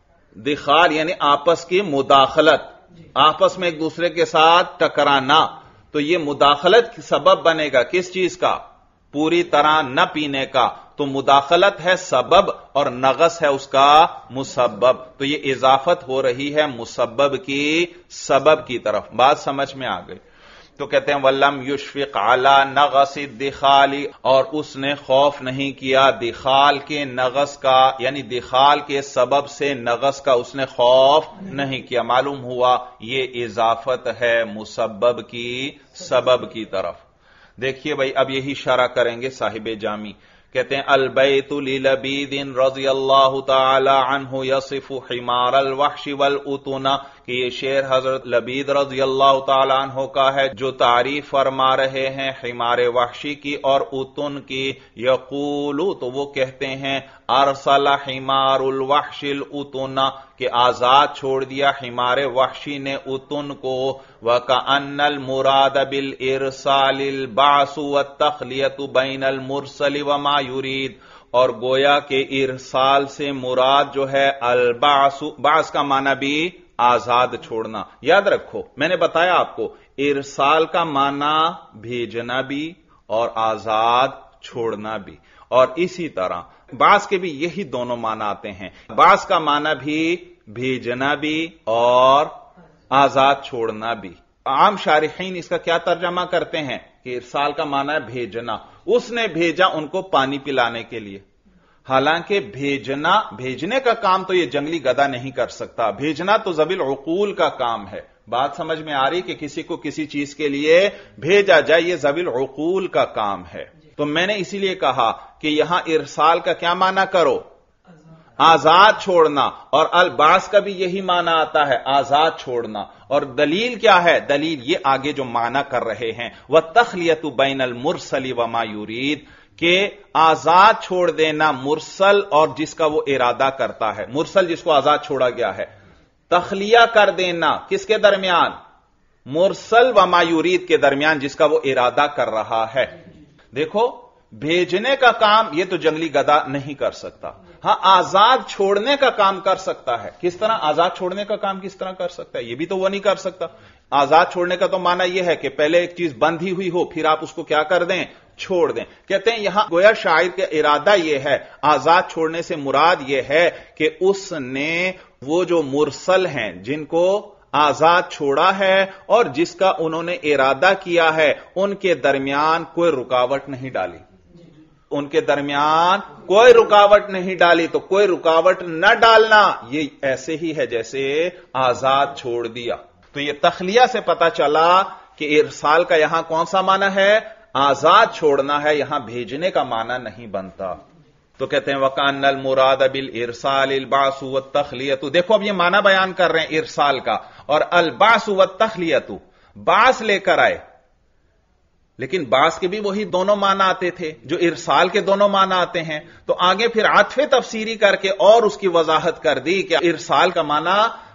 دخال یعنی آپس کی مداخلت، آپس میں ایک دوسرے کے ساتھ ٹکرانا. تو یہ مداخلت سبب بنے گا کس چیز کا؟ پوری طرح نہ پینے کا. تو مداخلت ہے سبب اور نغص ہے اس کا مسبب. تو یہ اضافت ہو رہی ہے مسبب کی سبب کی طرف. بات سمجھ میں آ گئی؟ تو کہتے ہیں وَلَّمْ يُشْفِقْ عَلَى نَغَصِ الدِّخَالِ، اور اس نے خوف نہیں کیا دخال کے نغص کا، یعنی دخال کے سبب سے نغص کا اس نے خوف نہیں کیا۔ معلوم ہوا یہ اضافت ہے مسبب کی سبب کی طرف۔ دیکھیے بھائی اب یہی شرح کریں گے صاحب جامی، کہتے ہیں البیت للبید رضی اللہ تعالی عنہ یصف حمار الوحش والاتن، کہ یہ شعر حضرت لبید رضی اللہ تعالی عنہ کا ہے جو تعریف فرما رہے ہیں حمار وحشی کی اور اتن کی۔ یقول، تو وہ کہتے ہیں ارسل حمار الوحش الاتن، کہ آزاد چھوڑ دیا حمار وحشی نے اتن کو۔ وَكَأَنَّ الْمُرَادَ بِالْإِرْسَالِ الْبَعْثُ وَالتَّخْلِيَةُ بَيْنَ الْمُرْسَلِ وَمَا يُرِيد، اور گویا کہ ارسال سے مراد جو ہے البعث، بعث کا معنی بھی آزاد چھوڑنا۔ یاد رکھو میں نے بتایا آپ کو ارسال کا معنی بھیجنا بھی اور آزاد چھوڑنا بھی، اور اسی طرح بعث کے بھی یہی دونوں معنی آتے ہیں۔ بعث کا معنی بھی بھیجنا بھی اور آزاد چھوڑنا بھی۔ عام شارحین اس کا کیا ترجمہ کرتے ہیں کہ ارسال کا معنی ہے بھیجنا، اس نے بھیجا ان کو پانی پلانے کے لیے۔ حالانکہ بھیجنا، بھیجنے کا کام تو یہ جنگلی گدھا نہیں کر سکتا، بھیجنا تو ذوی العقول کا کام ہے۔ بات سمجھ میں آ رہی کہ کسی کو کسی چیز کے لیے بھیجا جائے، یہ ذوی العقول کا کام ہے۔ تو میں نے اسی لیے کہا کہ یہاں ارسال کا کیا معنی کرو؟ آزاد چھوڑنا، اور البعث کا بھی یہی معنی آتا ہے آزاد چھوڑنا۔ اور دلیل کیا ہے؟ دلیل یہ آگے جو معنی کر رہے ہیں وَالتَّخْلِيَةُ بَيْنَ الْمُرْسَلِ وَمَا يُرِيد، کہ آزاد چھوڑ دینا مرسل اور جس کا وہ ارادہ کرتا ہے، مرسل جس کو آزاد چھوڑا گیا ہے، تخلیہ کر دینا کس کے درمیان؟ مرسل وما یرید کے درمیان جس کا وہ ارادہ کر رہا ہے۔ دیکھو بھیجنے کا کام یہ تو جنگلی گدھا نہیں کر سکتا، ہاں آزاد چھوڑنے کا کام کر سکتا ہے۔ کس طرح آزاد چھوڑنے کا کام کس طرح کر سکتا ہے؟ یہ بھی تو وہ نہیں کر سکتا۔ آزاد چھوڑنے کا تو معنی یہ ہے کہ پہلے ایک چیز بندھی ہوئی ہو پھر آپ اس کو کیا کر دیں؟ چھوڑ دیں۔ کہتے ہیں یہاں گویا شاعر کا ارادہ یہ ہے، آزاد چھوڑنے سے مراد یہ ہے کہ اس نے وہ جو مرسل ہیں جن کو آزاد چھوڑا ہے اور جس کا انہوں نے ارادہ کیا ہے ان کے درمیان کوئی رکاوٹ نہیں ڈالی، ان کے درمیان کوئی رکاوٹ نہیں ڈالی۔ تو کوئی رکاوٹ نہ ڈالنا یہ ایسے ہی ہے جیسے آزاد چھوڑ دیا۔ تو یہ تخلیہ سے پتا چلا کہ ارسال کا یہاں کون سا معنی ہے؟ آزاد چھوڑنا ہے، یہاں بھیجنے کا معنی نہیں بنتا۔ تو کہتے ہیں وَكَأَنَّ الْمُرَادَ بِالْإِرْسَالِ الْبَعْثُ وَالتَّخْلِيَةُ، دیکھو اب یہ معنی بیان کر رہے ہیں ارسال کا، اور البعث والتخلیۃ، بعث لے کر آئے، لیکن بعث کے بھی وہی دونوں معنی آتے تھے جو ارسال کے دونوں معنی آتے ہیں۔ تو آگے پھر عطف تفسیری کر کے اور اس کی وضاحت کر دی کہ ارسال کا معنی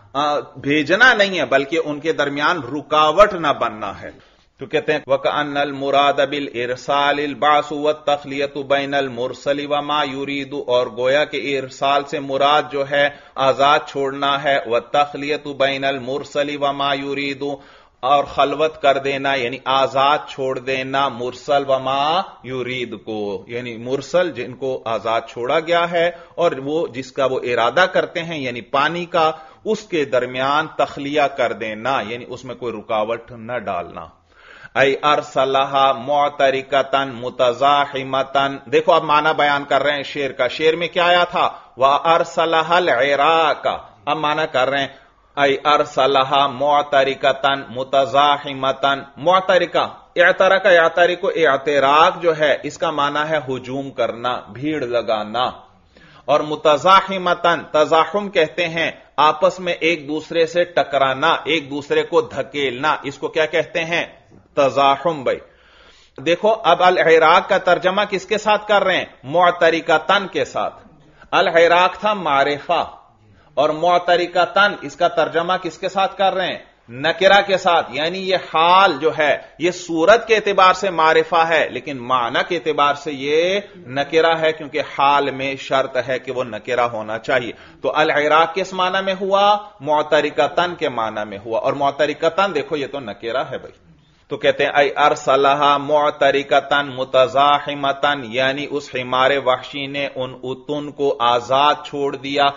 بھیجنا نہیں ہے بلکہ ان کے درمیان رکاوٹ نہ بننا ہے۔ تو کہتے ہیں وَكَأَنَّ الْمُرَادَ بِالْإِرْسَالِ الْبَعْثُ وَالتَّخْلِيَةُ بَيْنَ الْمُرْسَلِ وَمَا يُرِيدُ، اور گویا کہ ارسال سے مراد جو ہے آزاد چھوڑنا ہے، وَالتَّخْلِيَةُ بَيْنَ الْمُرْسَلِ وَمَا يُرِيدُ، اور خلوت کر دینا یعنی آزاد چھوڑ دینا مرسل وما یرید کو، یعنی مرسل جن کو آزاد چھوڑا گیا ہے اور وہ جس کا وہ ارادہ کرتے ہیں یعنی پانی کا، اس کے درمیان تخلیہ کر دینا یعنی اس میں کوئی رکاوٹ نہ ڈالنا۔ ای ارسلہا معترکتن متزاحمتن، دیکھو اب معنی بیان کر رہے ہیں شعر کا۔ شعر میں کیا آیا تھا؟ وَأَرْسَلَهَا الْعِرَاقَ، اب معنی کر رہے ہیں ای ارسلہا معترکتن متزاحمتن۔ معترکہ، اعترک اعترک اعتراق جو ہے اس کا معنی ہے ہجوم کرنا، بھیڑ لگانا، اور متزاحمتن تزاحم کہتے ہیں آپس میں ایک دوسرے سے ٹکرانا، ایک دوسرے کو دھکیلنا، اس کو کیا کہتے ہیں؟ تزاحم۔ بھائی دیکھو اب العراق کا ترجمہ کس کے ساتھ کر رہے ہیں؟ معترکتن کے ساتھ۔ العراق تھا معرفہ اور معترکتن اس کا ترجمہ کس کے ساتھ کر رہے ہیں؟ نکرہ کے ساتھ، یعنی یہ حال جو ہے یہ صورت کے اعتبار سے معرفہ ہے لیکن معنی کے اعتبار سے یہ نکرہ ہے، کیونکہ حال میں شرط ہے کہ وہ نکرہ ہونا چاہیے۔ تو العراق کس معنی میں ہوا؟ معترکتن کے معنی میں ہوا، اور معترکتن دیکھو یہ تو نکرہ ہے بھائی۔ تو کہتے ہیں اے ارسلہا معترکتن متزاحمتن، یعنی اس حمار وحشی نے ان اتن کو آزاد چھوڑ دیا،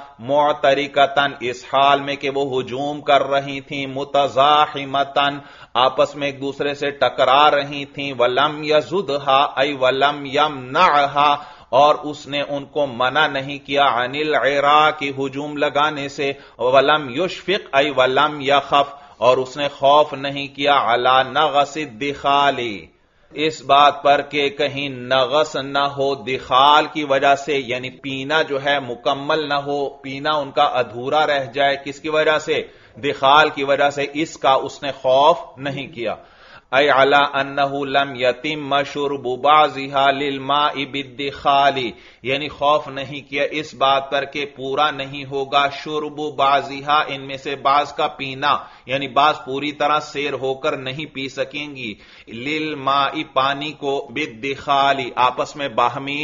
معترکتن اس حال میں کہ وہ ہجوم کر رہی تھیں، متزاحمتن آپس میں ایک دوسرے سے ٹکرا رہی تھیں، ولم یزدہا اے ولم یمنعہا اور اس نے ان کو منع نہیں کیا، عن العراق ہجوم لگانے سے، ولم یشفق اے ولم یخف اور اس نے خوف نہیں کیا، علی نغص الدخال اس بات پر کہ کہیں نغص نہ ہو دخال کی وجہ سے، یعنی پینا جو ہے مکمل نہ ہو، پینا ان کا ادھورا رہ جائے، کس کی وجہ سے؟ دخال کی وجہ سے، اس کا اس نے خوف نہیں کیا۔ اے علی انہ لم یتم شرب بعضها للماء بالدخال، یعنی خوف نہیں کیا اس بات پر کہ پورا نہیں ہوگا شرب بعضها ان میں سے بعض کا پینا، یعنی بعض پوری طرح سیر ہو کر نہیں پی سکیں گی، للماء پانی کو، بالدخال آپس میں باہمی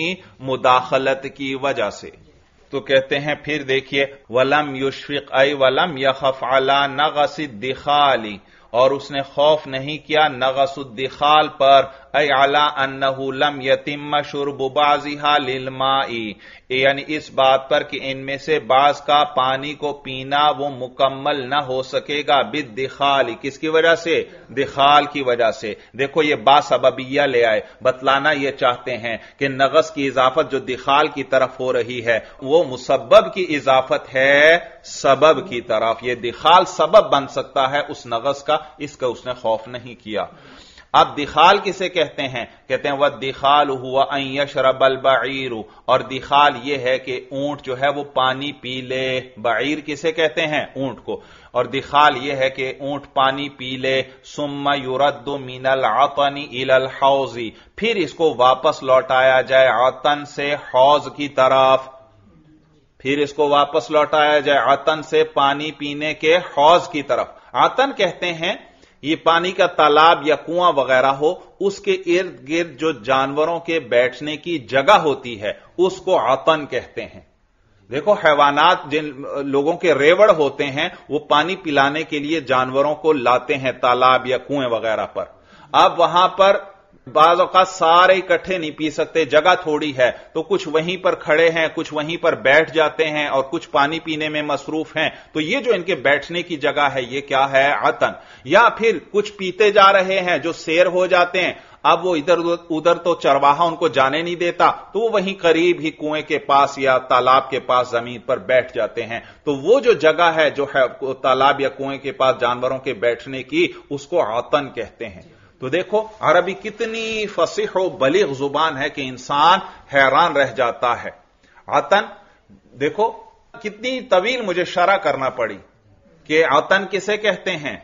مداخلت کی وجہ سے۔ تو کہتے ہیں پھر دیکھیے ولم یشفق اے ولم یخف علی نغص الدخال، اور اس نے خوف نہیں کیا نغص الدخال پر، اے علی انہ لم یتم شرب بعضها للماء، یعنی اس بات پر کہ ان میں سے بعض کا پانی کو پینا وہ مکمل نہ ہو سکے گا، بالدخال کس کی وجہ سے؟ دخال کی وجہ سے۔ دیکھو یہ با سببیہ لے آئے، بتلانا یہ چاہتے ہیں کہ نغص کی اضافت جو دخال کی طرف ہو رہی ہے وہ مسبب کی اضافت ہے سبب کی طرف، یہ دخال سبب بن سکتا ہے اس نغص کا، اس کا اس نے خوف نہیں کیا۔ اب دخال کسے کہتے ہیں؟ کہتے ہیں وَالدِّخَالُ هُوَ أَن يَشْرَبَ الْبَعِيرُ، اور دخال یہ ہے کہ اونٹ جو ہے وہ پانی پی لے۔ بعیر کسے کہتے ہیں؟ اونٹ کو۔ اور دخال یہ ہے کہ اونٹ پانی پی لے، ثُمَّ يُرَدُّ مِنَ الْعَطَنِ إِلَى الْحَوْضِ، پھر اس کو واپس لوٹایا جائے عطن سے حوض کی طرف، پھر اس کو واپس لوٹایا جائے عطن سے پانی پینے کے حوض کی طرف۔ عطن کہتے ہیں یہ پانی کا تالاب یا کنواں وغیرہ ہو، اس کے ارد گرد جو جانوروں کے بیٹھنے کی جگہ ہوتی ہے اس کو عطن کہتے ہیں۔ دیکھو حیوانات جن لوگوں کے ریوڑ ہوتے ہیں وہ پانی پلانے کے لیے جانوروں کو لاتے ہیں تالاب یا کنویں وغیرہ پر۔ اب وہاں پر بعض اوقات سارے اکٹھے نہیں پی سکتے، جگہ تھوڑی ہے، تو کچھ وہیں پر کھڑے ہیں، کچھ وہیں پر بیٹھ جاتے ہیں اور کچھ پانی پینے میں مصروف ہیں، تو یہ جو ان کے بیٹھنے کی جگہ ہے یہ کیا ہے؟ عطن۔ یا پھر کچھ پیتے جا رہے ہیں جو سیر ہو جاتے ہیں، اب وہ ادھر ادھر تو چرواہا ان کو جانے نہیں دیتا، تو وہ وہیں قریب ہی کنویں کے پاس یا تالاب کے پاس زمین پر بیٹھ جاتے ہیں، تو وہ جو جگہ ہے جو ہے تالاب یا کنویں کے پاس جانوروں کے بیٹھنے کی، اس کو عطن کہتے ہیں۔ تو دیکھو عربی کتنی فصیح و بلیغ زبان ہے کہ انسان حیران رہ جاتا ہے۔ عطن دیکھو کتنی طویل مجھے شرح کرنا پڑی کہ عطن کسے کہتے ہیں؟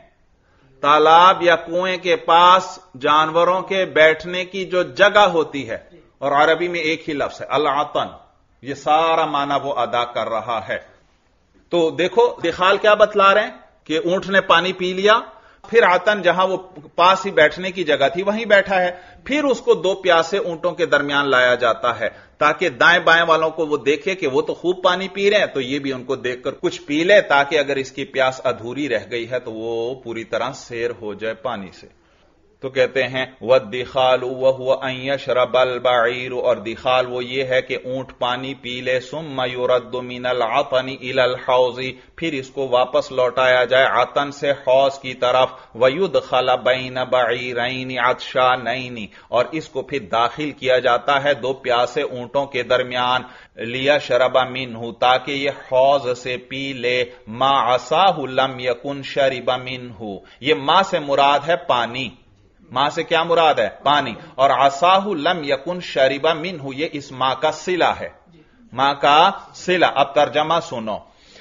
تالاب یا کنویں کے پاس جانوروں کے بیٹھنے کی جو جگہ ہوتی ہے، اور عربی میں ایک ہی لفظ ہے العطن، یہ سارا معنی وہ ادا کر رہا ہے۔ تو دیکھو دخال کیا بتلا رہے ہیں کہ اونٹ نے پانی پی لیا، پھر عطن جہاں وہ پاس ہی بیٹھنے کی جگہ تھی وہیں بیٹھا ہے، پھر اس کو دو پیاسے اونٹوں کے درمیان لایا جاتا ہے تاکہ دائیں بائیں والوں کو وہ دیکھے کہ وہ تو خوب پانی پی رہے ہیں، تو یہ بھی ان کو دیکھ کر کچھ پی لے تاکہ اگر اس کی پیاس ادھوری رہ گئی ہے تو وہ پوری طرح سیر ہو جائے پانی سے۔ تو کہتے ہیں وَالدِّخَالُ وَهُوَ أَن يَشْرَبَ الْبَعِيرُ، اور دخال وہ یہ ہے کہ اونٹ پانی پی لے، ثُمَّ يُرَدُّ مِنَ الْعَطَنِ إِلَى الْحَوْضِ، پھر اس کو واپس لوٹایا جائے عطن سے حوض کی طرف، وَيُدْخَلَ بَيْنَ بَعِيرَيْنِ عَطْشَانَيْنِ، اور اس کو پھر داخل کیا جاتا ہے دو پیاسے اونٹوں کے درمیان، لِيَشْرَبَ مِنْهُ تاکہ یہ حوض سے پی لے، مَا عَصَاهُ لَمْ يَكُنْ شَرِبَ مِنْهُ، یہ ماں سے مراد ہے پانی، ماں سے کیا مراد ہے؟ پانی، اور عصاہ لم یکن شرب منہ یہ اس ماں کا صلہ ہے، ماں کا صلہ۔ اب ترجمہ سنو،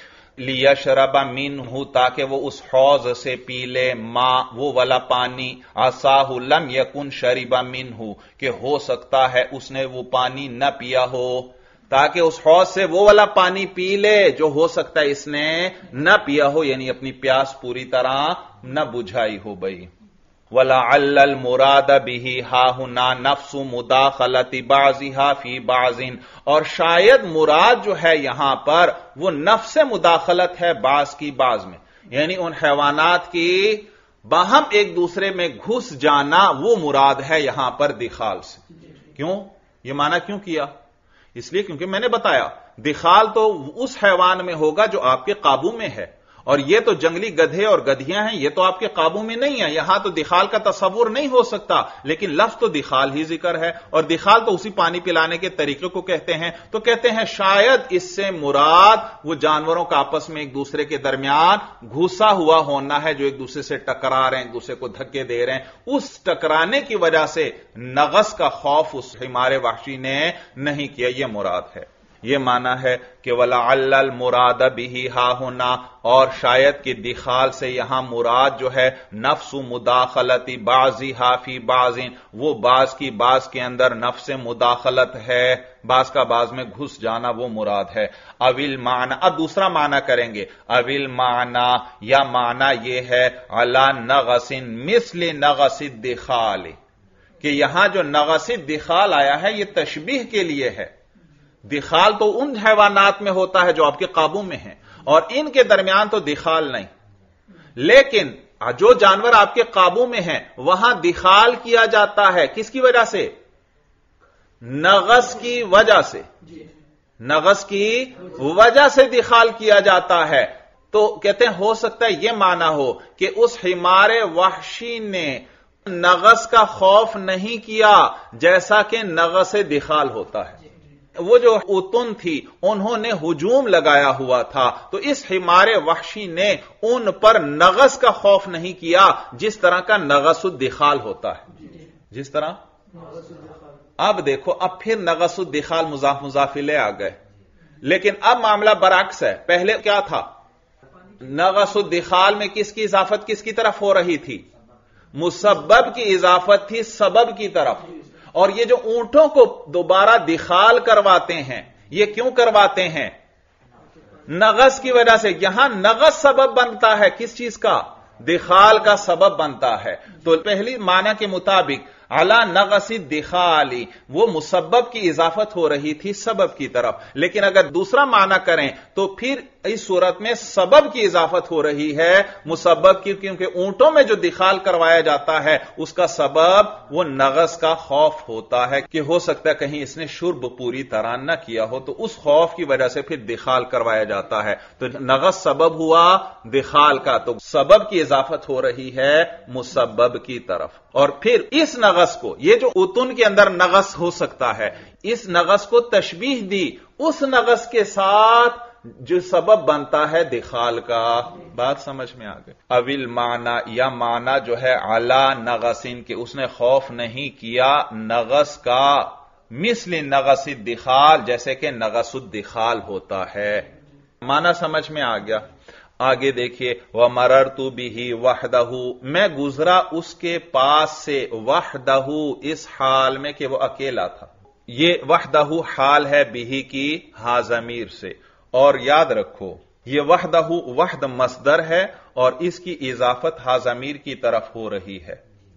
لیشرب منہ تاکہ وہ اس حوض سے پی لے، ماں وہ والا پانی، عصاہ لم یکن شرب منہ کہ ہو سکتا ہے اس نے وہ پانی نہ پیا ہو، تاکہ اس حوض سے وہ والا پانی پی لے جو ہو سکتا ہے اس نے نہ پیا ہو، یعنی اپنی پیاس پوری طرح نہ بجھائی ہو بھئی۔ وَلَعَلَّ الْمُرَادَ بِهِ هَا هُنَا نَفْسُ مُدَاخَلَةِ بَعْضِهَا فِي بَعْضٍ، اور شاید مراد جو ہے یہاں پر وہ نفس مداخلت ہے بعض کی بعض میں، یعنی ان حیوانات کی باہم ایک دوسرے میں گھس جانا وہ مراد ہے یہاں پر دخال سے. کیوں یہ معنی کیوں کیا؟ اس لیے کیونکہ میں نے بتایا دخال تو اس حیوان میں ہوگا جو آپ کے قابو میں ہے، اور یہ تو جنگلی گدھے اور گدھیاں ہیں، یہ تو آپ کے قابو میں نہیں ہے، یہاں تو دخال کا تصور نہیں ہو سکتا، لیکن لفظ تو دخال ہی ذکر ہے، اور دخال تو اسی پانی پلانے کے طریقے کو کہتے ہیں. تو کہتے ہیں شاید اس سے مراد وہ جانوروں کا آپس میں ایک دوسرے کے درمیان گھسا ہوا ہونا ہے، جو ایک دوسرے سے ٹکرا رہے ہیں، ایک دوسرے کو دھکے دے رہے ہیں. اس ٹکرانے کی وجہ سے نغص کا خوف اس حمار وحشی نے نہیں کیا، یہ مراد ہے. یہ معنی ہے کہ وَلَعَلَّ الْمُرَادَ بِهِ ہا ہونا، اور شاید کہ دخال سے یہاں مراد جو ہے نفس مداخلت بعضها فی بعض، وہ بعض کی بعض کے اندر نفس مداخلت ہے، بعض کا بعض میں گھس جانا وہ مراد ہے. اویل معنی، اب دوسرا معنی کریں گے. اویل معنی، یا معنی یہ ہے علی نغص مثل نغص الدخال، کہ یہاں جو نغص الدخال آیا ہے یہ تشبیہ کے لیے ہے. دخال تو ان حیوانات میں ہوتا ہے جو آپ کے قابو میں ہیں، اور ان کے درمیان تو دخال نہیں. لیکن جو جانور آپ کے قابو میں ہیں وہاں دخال کیا جاتا ہے، کس کی وجہ سے؟ نغص کی وجہ سے. نغص کی وجہ سے دخال کیا جاتا ہے. تو کہتے ہیں ہو سکتا ہے یہ معنی ہو کہ اس حمار وحشی نے نغص کا خوف نہیں کیا جیسا کہ نغص دخال ہوتا ہے. وہ جو اتن تھی انہوں نے ہجوم لگایا ہوا تھا، تو اس حمار وحشی نے ان پر نغص کا خوف نہیں کیا جس طرح کا نغص الدخال ہوتا ہے. جس طرح اب دیکھو، اب پھر نغص الدخال مضاف مضاف الیہ آ گئے، لیکن اب معاملہ برعکس ہے. پہلے کیا تھا؟ نغص الدخال میں کس کی اضافت کس کی طرف ہو رہی تھی؟ مسبب کی اضافت تھی سبب کی طرف. اور یہ جو اونٹوں کو دوبارہ دخال کرواتے ہیں، یہ کیوں کرواتے ہیں؟ نغص کی وجہ سے. یہاں نغص سبب بنتا ہے کس چیز کا؟ دخال کا سبب بنتا ہے. تو پہلی معنی کے مطابق علی نغص الدخال، وہ مسبب کی اضافت ہو رہی تھی سبب کی طرف. لیکن اگر دوسرا معنی کریں تو پھر اس صورت میں سبب کی اضافت ہو رہی ہے مسبب کی، کیونکہ اونٹوں میں جو دخال کروایا جاتا ہے اس کا سبب وہ نغص کا خوف ہوتا ہے کہ ہو سکتا ہے کہیں اس نے شرب پوری طرح نہ کیا ہو، تو اس خوف کی وجہ سے پھر دخال کروایا جاتا ہے. تو نغص سبب ہوا دخال کا، تو سبب کی اضافت ہو رہی ہے مسبب کی طرف. اور پھر اس نغص کو، یہ جو اتن کے اندر نغص ہو سکتا ہے، اس نغص کو تشبیہ دی اس نغص کے ساتھ جو سبب بنتا ہے دخال کا. بات سمجھ میں آ گئی. اویل معنی، یا معنی جو ہے علی نغصن، کہ اس نے خوف نہیں کیا نغص کا مثل نغص الدخال، جیسے کہ نغص الدخال ہوتا ہے. معنی سمجھ میں آ گیا. آگے دیکھیے، وَمَرَرْتُ بِهِ وَحْدَهُ، میں گزرا اس کے پاس سے، وحدہ اس حال میں کہ وہ اکیلا تھا. یہ وحدہ حال ہے بِهِ کی ہا ضمیر سے. اور یاد رکھو یہ وحدہ وحد مصدر ہے اور اس کی اضافت ہا ضمیر کی طرف ہو رہی ہے.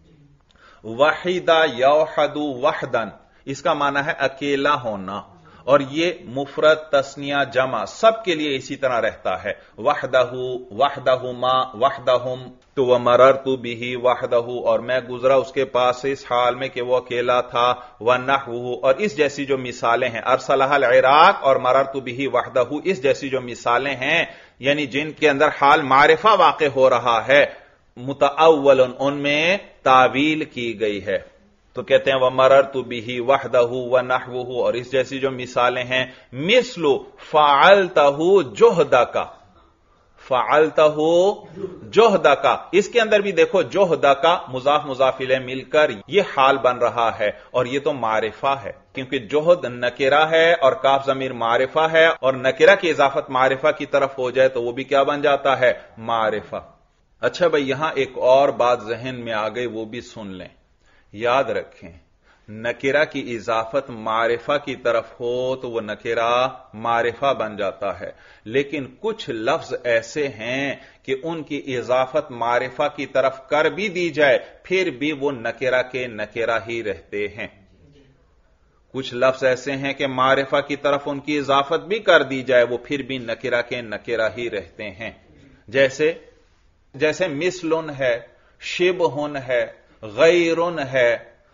وحیدہ یوحد وحدن، اس کا معنی ہے اکیلا ہونا، اور یہ مفرد تثنیہ جمع سب کے لیے اسی طرح رہتا ہے. وحدہ، وحدہما، وحدہم. تو ومررت بہ وحدہ، اور میں گزرا اس کے پاس اس حال میں کہ وہ اکیلا تھا. ونحوہ، اور اس جیسی جو مثالیں ہیں، ارسلہ العراق اور مررت بہ وحدہ، اس جیسی جو مثالیں ہیں یعنی جن کے اندر حال معرفہ واقع ہو رہا ہے، متأول، ان میں تعویل کی گئی ہے. تو کہتے ہیں وَمَرَرْتُ بِهِ وَحْدَهُ وَنَحْوُهُ، اور اس جیسی جو مثالیں ہیں، مثل فَعَلْتَهُ جُهْدَكَ، فَعَلْتَهُ جُهْدَكَ، اس کے اندر بھی دیکھو جُهْدَكَ مضاف مضاف الیہ مل کر یہ حال بن رہا ہے، اور یہ تو معرفہ ہے کیونکہ جہد نکرہ ہے اور کاف ضمیر معرفہ ہے، اور نکرہ کی اضافت معرفہ کی طرف ہو جائے تو وہ بھی کیا بن جاتا ہے؟ معرفہ. اچھا بھئی، یہاں ایک اور بات ذہن میں آ گئی، وہ بھی سن لیں. یاد رکھیں، نکرہ کی اضافت معرفہ کی طرف ہو تو وہ نکرہ معرفہ بن جاتا ہے، لیکن کچھ لفظ ایسے ہیں کہ ان کی اضافت معرفہ کی طرف کر بھی دی جائے پھر بھی وہ نکرہ کے نکرہ ہی رہتے ہیں. کچھ لفظ ایسے ہیں کہ معرفہ کی طرف ان کی اضافت بھی کر دی جائے وہ پھر بھی نکرہ کے نکرہ ہی رہتے ہیں. جیسے جیسے مثلن ہے، शिबहुन है, गैरुन है,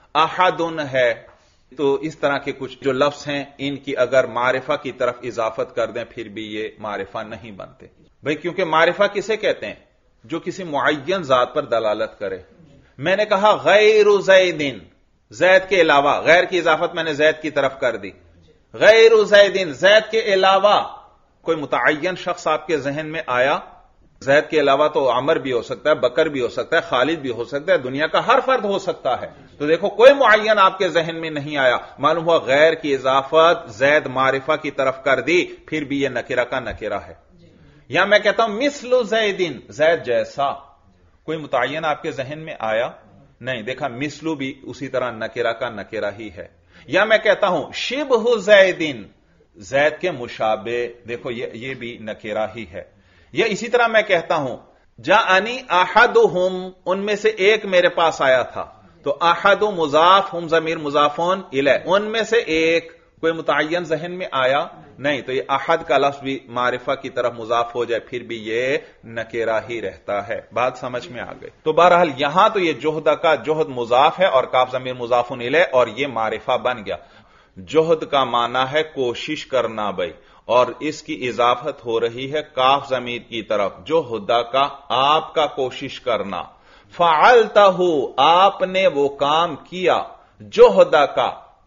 अहदुन है। तो इस तरह के कुछ जो लफ्ज हैं इनकी अगर मारिफा की तरफ इजाफत कर दें फिर भी ये मारिफा नहीं बनते भाई, क्योंकि मारिफा किसे कहते हैं? जो किसी मुअय्यन जात पर दलालत करे। मैंने कहा गैरु ज़ैदिन, जैद के अलावा, गैर की इजाफत मैंने जैद की तरफ कर दी। गैरु ज़ैदिन, जैद के अलावा कोई मुतअय्यन शख्स आपके जहन में आया? जैद के अलावा तो अमर भी हो सकता है, बकर भी हो सकता है, खालिद भी हो सकता है, दुनिया का हर फर्द हो सकता है। तो देखो कोई मुअय्यन आपके जहन में नहीं आया, मालूम हुआ गैर की इजाफत जैद मारिफा की तरफ कर दी, फिर भी यह नकिरा का नकिरा है। या मैं कहता हूं मिस्लु ज़ैदिन, जैद जैसा, कोई मुतअय्यन आपके जहन में आया? नहीं। देखा मिस्लु भी उसी तरह नकिरा का नकिरा ही है। या मैं कहता हूं शिबहु ज़ैदिन, जैद के मुशाबे, देखो ये ये भी नकिरा ही है। या इसी तरह मैं कहता हूं जाअनी अहदुहुम, उनमें से एक मेरे पास आया था, तो अहदु मुजाफ, हुम ज़मीर मुजाफुन इलैह, उनमें से एक, कोई मुतअय्यन जहन में आया? नहीं। तो ये अहद का लफ्ज भी मारिफा की तरफ मुजाफ हो जाए फिर भी ये नकेरा ही रहता है। बात समझ में आ गई? तो बहरहाल यहां तो ये जोहद का जोहद मुजाफ है और काफ ज़मीर मुजाफुन इलैह, और ये मारिफा बन गया। जोहद का माना है कोशिश करना भाई, और इसकी इजाफत हो रही है काफ ज़मीर की तरफ, जोहदा का आपका कोशिश करना। फ़अलतहु, आपने वो काम किया, जोहदा का,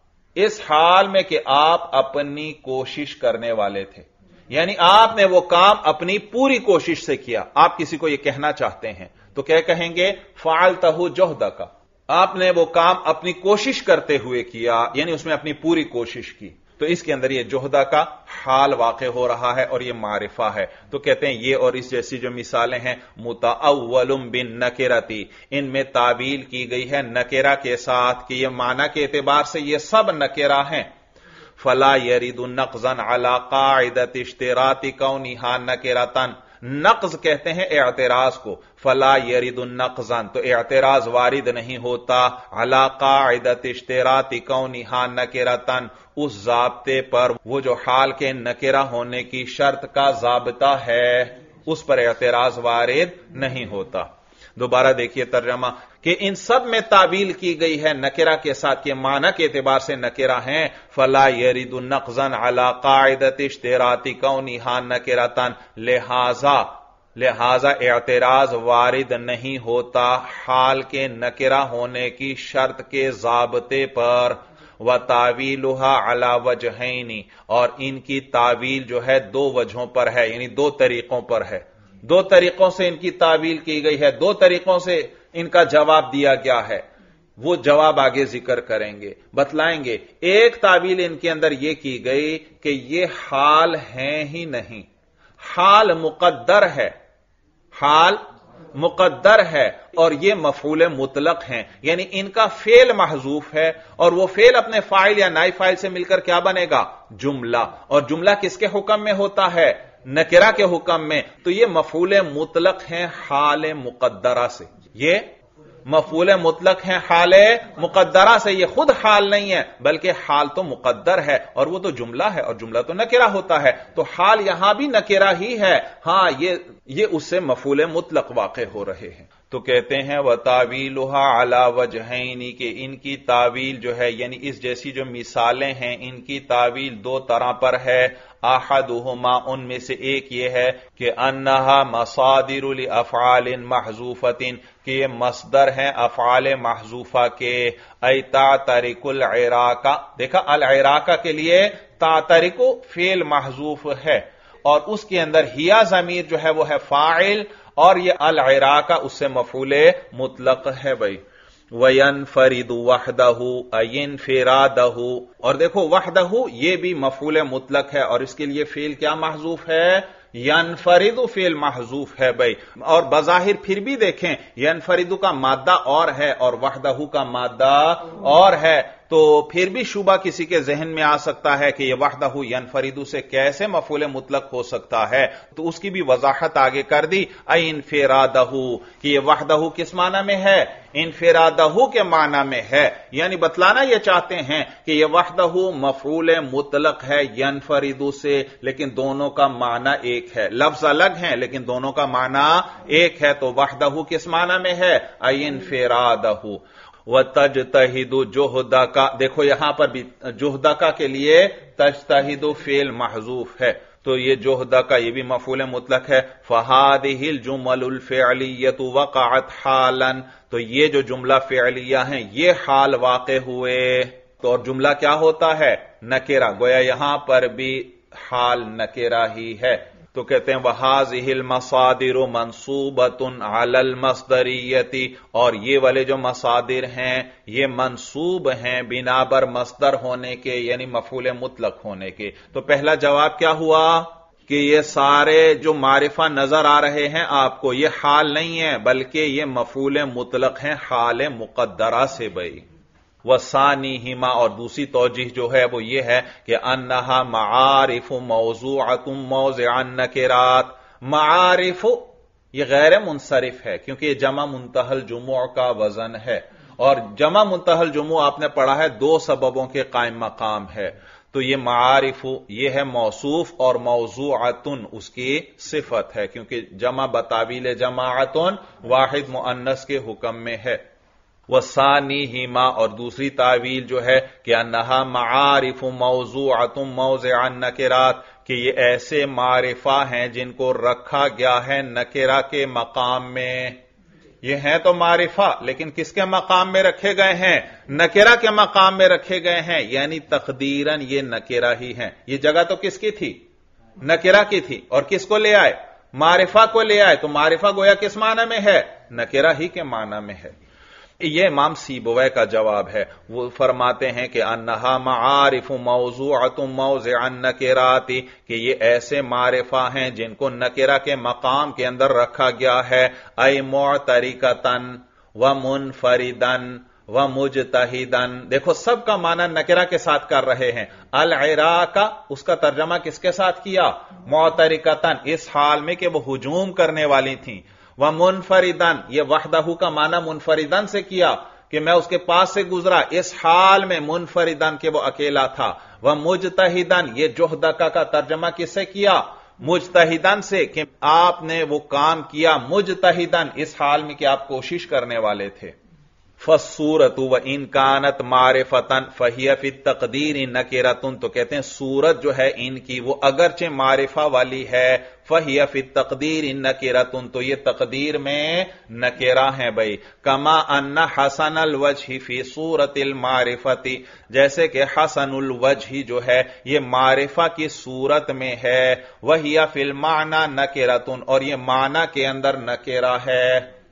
इस हाल में कि आप अपनी कोशिश करने वाले थे, यानी आपने वो काम अपनी पूरी कोशिश से किया। आप किसी को यह कहना चाहते हैं तो क्या कहेंगे? फ़अलतहु जोहदा का, आपने वो काम अपनी कोशिश करते हुए किया, यानी उसमें अपनी पूरी कोशिश की। तो इसके अंदर ये जोहदा का हाल वाक़े हो रहा है और ये मारिफा है। तो कहते हैं ये और इस जैसी जो मिसालें हैं मुतअव्वलुम बिन नकिरती, इनमें ताबील की गई है नकेरा के साथ कि ये माना के एतबार से ये सब नकेरा हैं। फला यरिदु नक़ज़न अला क़ाइदति इश्तिराति कौनिहा नकिरतन, नक़ज़ कहते हैं एतराज को। फला यरिदु नक़ज़न, तो एतराज वारिद नहीं होता अला क़ाइदति इश्तिराति कौनिहा नकिरतन, उस जाब्ते पर, वो जो हाल के नकिरा होने की शर्त का जाब्ता है, उस पर एतराज वारिद नहीं होता। दोबारा देखिए तर्जमा कि इन सब में ताबील की गई है नकिरा के साथ के माना के एतबार से नकिरा हैं। फला यरिदु नक़ज़न अला क़ाइदति इश्तिराति कौनिहा नकिरतन, लिहाजा लिहाजा एतराज वारिद नहीं होता हाल के नकिरा होने की शर्त के जाब्ते पर। व तावीलुहा अला वजहैनी, और इनकी तावील जो है दो वजहों पर है, यानी दो तरीकों पर है। दो तरीकों से इनकी तावील की गई है, दो तरीकों से इनका जवाब दिया गया है। वो जवाब आगे जिक्र करेंगे, बतलाएंगे। एक तावील इनके अंदर यह की गई कि ये हाल हैं ही नहीं, हाल मुकद्दर है, हाल मुकद्दर है, और ये मफूल मुतलक हैं, यानी इनका फेल महजूफ है, और वो फेल अपने फाइल या नाई फाइल से मिलकर क्या बनेगा? जुमला। और जुमला किसके हुक्म में होता है? नकिरा के हुक्म में। तो ये मफूल मुतलक हैं हाल मुकद्दरा से, ये मफूल मुतलक हैं हाल मुकद्दरा से। ये खुद हाल नहीं है बल्कि हाल तो मुकद्दर है, और वो तो जुमला है, और जुमला तो नकिरा होता है, तो हाल यहां भी नकिरा ही है। हां, ये ये उससे मफूल मुतलक वाक़े हो रहे हैं। तो कहते हैं व तावीलुहा अला वजहैनी, के इनकी तावील जो है, यानी इस जैसी जो मिसालें हैं, इनकी तावील दो तरह पर है। अहदुहुमा, उनमें से एक ये है कि अन्नहा मसादिरु लि अफ़आलिन महजूफतिन, कि ये मसदर हैं अफ़आल महजूफा के। ऐ तातरिकुल इराका, देखा अल इराका के लिए तातरिकु फेल महजूफ है, और उसके अंदर हिया ज़मीर जो है वो है फाइल, और ये अल इराका उससे मफूले मुतलक है भाई। वयनफरिदु वहदहु अयनफिरादहु, और देखो वहदहु ये भी मफूल मुतलक है, और इसके लिए फेल क्या महजूफ है? यनफरिदु फेल महजूफ है भाई। और बज़ाहिर फिर भी देखें, यनफरिदु का मादा और है और वहदहु का मादा और है, तो تو پھر بھی شبہ کسی کے ذہن میں آ سکتا ہے کہ یہ وحدہ ینفردو سے کیسے مفعول مطلق ہو سکتا ہے، تو اس کی بھی وضاحت آگے کر دی، اے انفرادہ، کہ یہ وحدہ کس معنی میں ہے؟ انفرادہ کے معنی میں ہے، یعنی بتلانا یہ چاہتے ہیں کہ یہ وحدہ مفعول مطلق ہے ینفردو سے، لیکن دونوں کا معنی ایک ہے، لفظ الگ ہیں لیکن دونوں کا معنی ایک ہے، تو وحدہ کس معنی میں ہے؟ اے انفرادہ۔ وَتَجْتَهِدُ جُهْدَكَ، دیکھو یہاں پر بھی جُهْدَكَ کے لیے تجتہد فعل محذوف ہے، تو یہ جُهْدَكَ یہ بھی مفعول مطلق ہے۔ فَهَذِهِ الْجُمَلُ الْفِعْلِيَّةُ وَقَعَتْ حَالًا، تو یہ جو جملہ فعلیہ ہیں یہ حال واقع ہوئے، تو اور جملہ کیا ہوتا ہے؟ نکرہ، گویا یہاں پر بھی حال نکرہ ہی ہے، تو کہتے ہیں وَهَذِهِ الْمَصَادِرُ مَنْصُوبَةٌ عَلَى الْمَصْدَرِيَّةِ، اور یہ والے جو مصادر ہیں یہ منصوب ہیں بنا بر مصدر ہونے کے، یعنی مفعول مطلق ہونے کے۔ تو پہلا جواب کیا ہوا کہ یہ سارے جو معرفہ نظر آ رہے ہیں آپ کو یہ حال نہیں ہے بلکہ یہ مفعول مطلق ہیں حال مقدرہ سے بھئی۔ وَثَانِيهِمَا، اور دوسری توجیہ جو ہے وہ یہ ہے کہ انہا معارف موضوعۃ موضع النکرات، معارف یہ غیر منصرف ہے کیونکہ یہ جمع منتہی الجموع کا وزن ہے، اور جمع منتہی الجموع آپ نے پڑھا ہے دو سببوں کے قائم مقام ہے، تو یہ معارف یہ ہے موصوف اور موضوعۃ اس کی صفت ہے، کیونکہ جمع بتاویل جماعت واحد مؤنث کے حکم میں ہے۔ وَثَانِيهِمَا، اور دوسری تعویل جو ہے کہ انہا معارف موضوعۃ موضع النکرات، کہ یہ ایسے معرفہ ہیں جن کو رکھا گیا ہے نکرہ کے مقام میں، یہ ہیں تو معرفہ لیکن کس کے مقام میں رکھے گئے ہیں؟ نکرہ کے مقام میں رکھے گئے ہیں، یعنی تقدیراً یہ نکرہ ہی ہیں۔ یہ جگہ تو کس کی تھی؟ نکرہ کی تھی، اور کس کو لے آئے؟ معرفہ کو لے آئے، تو معرفہ گویا کس معنی میں ہے؟ نکرہ ہی کے معنی میں ہے۔ یہ امام سیبویہ کا جواب ہے، وہ فرماتے ہیں کہ انہا معارف موضوعۃ موضع النکرات، کہ یہ ایسے معرفہ ہیں جن کو نکرہ کے مقام کے اندر رکھا گیا ہے، اے معترکۃ ومنفردن ومجتہدن، دیکھو سب کا معنی نکرہ کے ساتھ کر رہے ہیں۔ العراق اس کا ترجمہ کس کے ساتھ کیا؟ معترکۃ، اس حال میں کہ وہ ہجوم کرنے والی تھیں، وَمُنْفَرِدًا یہ وحدہ کا معنی منفردن سے کیا کہ میں اس کے پاس سے گزرا اس حال میں منفردن کہ وہ اکیلا تھا، وَمُجْتَہِدًا یہ جُهْدَكَ کا ترجمہ کس سے کیا؟ مجتہدن سے، کہ آپ نے وہ کام کیا مجتہدن اس حال میں کہ آپ کوشش کرنے والے تھے۔ فالصورت وَإِن كَانَتْ مَعْرِفَةً فَهِيَ فِي التَّقْدِيرِ نَكِرَةٌ، تو کہتے ہیں صورت جو ہے ان کی وہ اگرچہ معرفہ والی ہے، فَهِيَ فِي التَّقْدِيرِ نَكِرَةٌ تو یہ تقدیر میں نکرہ ہیں بھئی، كَمَا أَنَّ حَسَنَ الْوَجْهِ فِي صُورَةِ الْمَعْرِفَةِ، جیسے کہ حسن الوجہ جو ہے یہ معرفہ کی صورت میں ہے، وَهِيَ فِي الْمَعْنَى نَكِرَةٌ اور یہ معنی کے اندر نکرہ ہے۔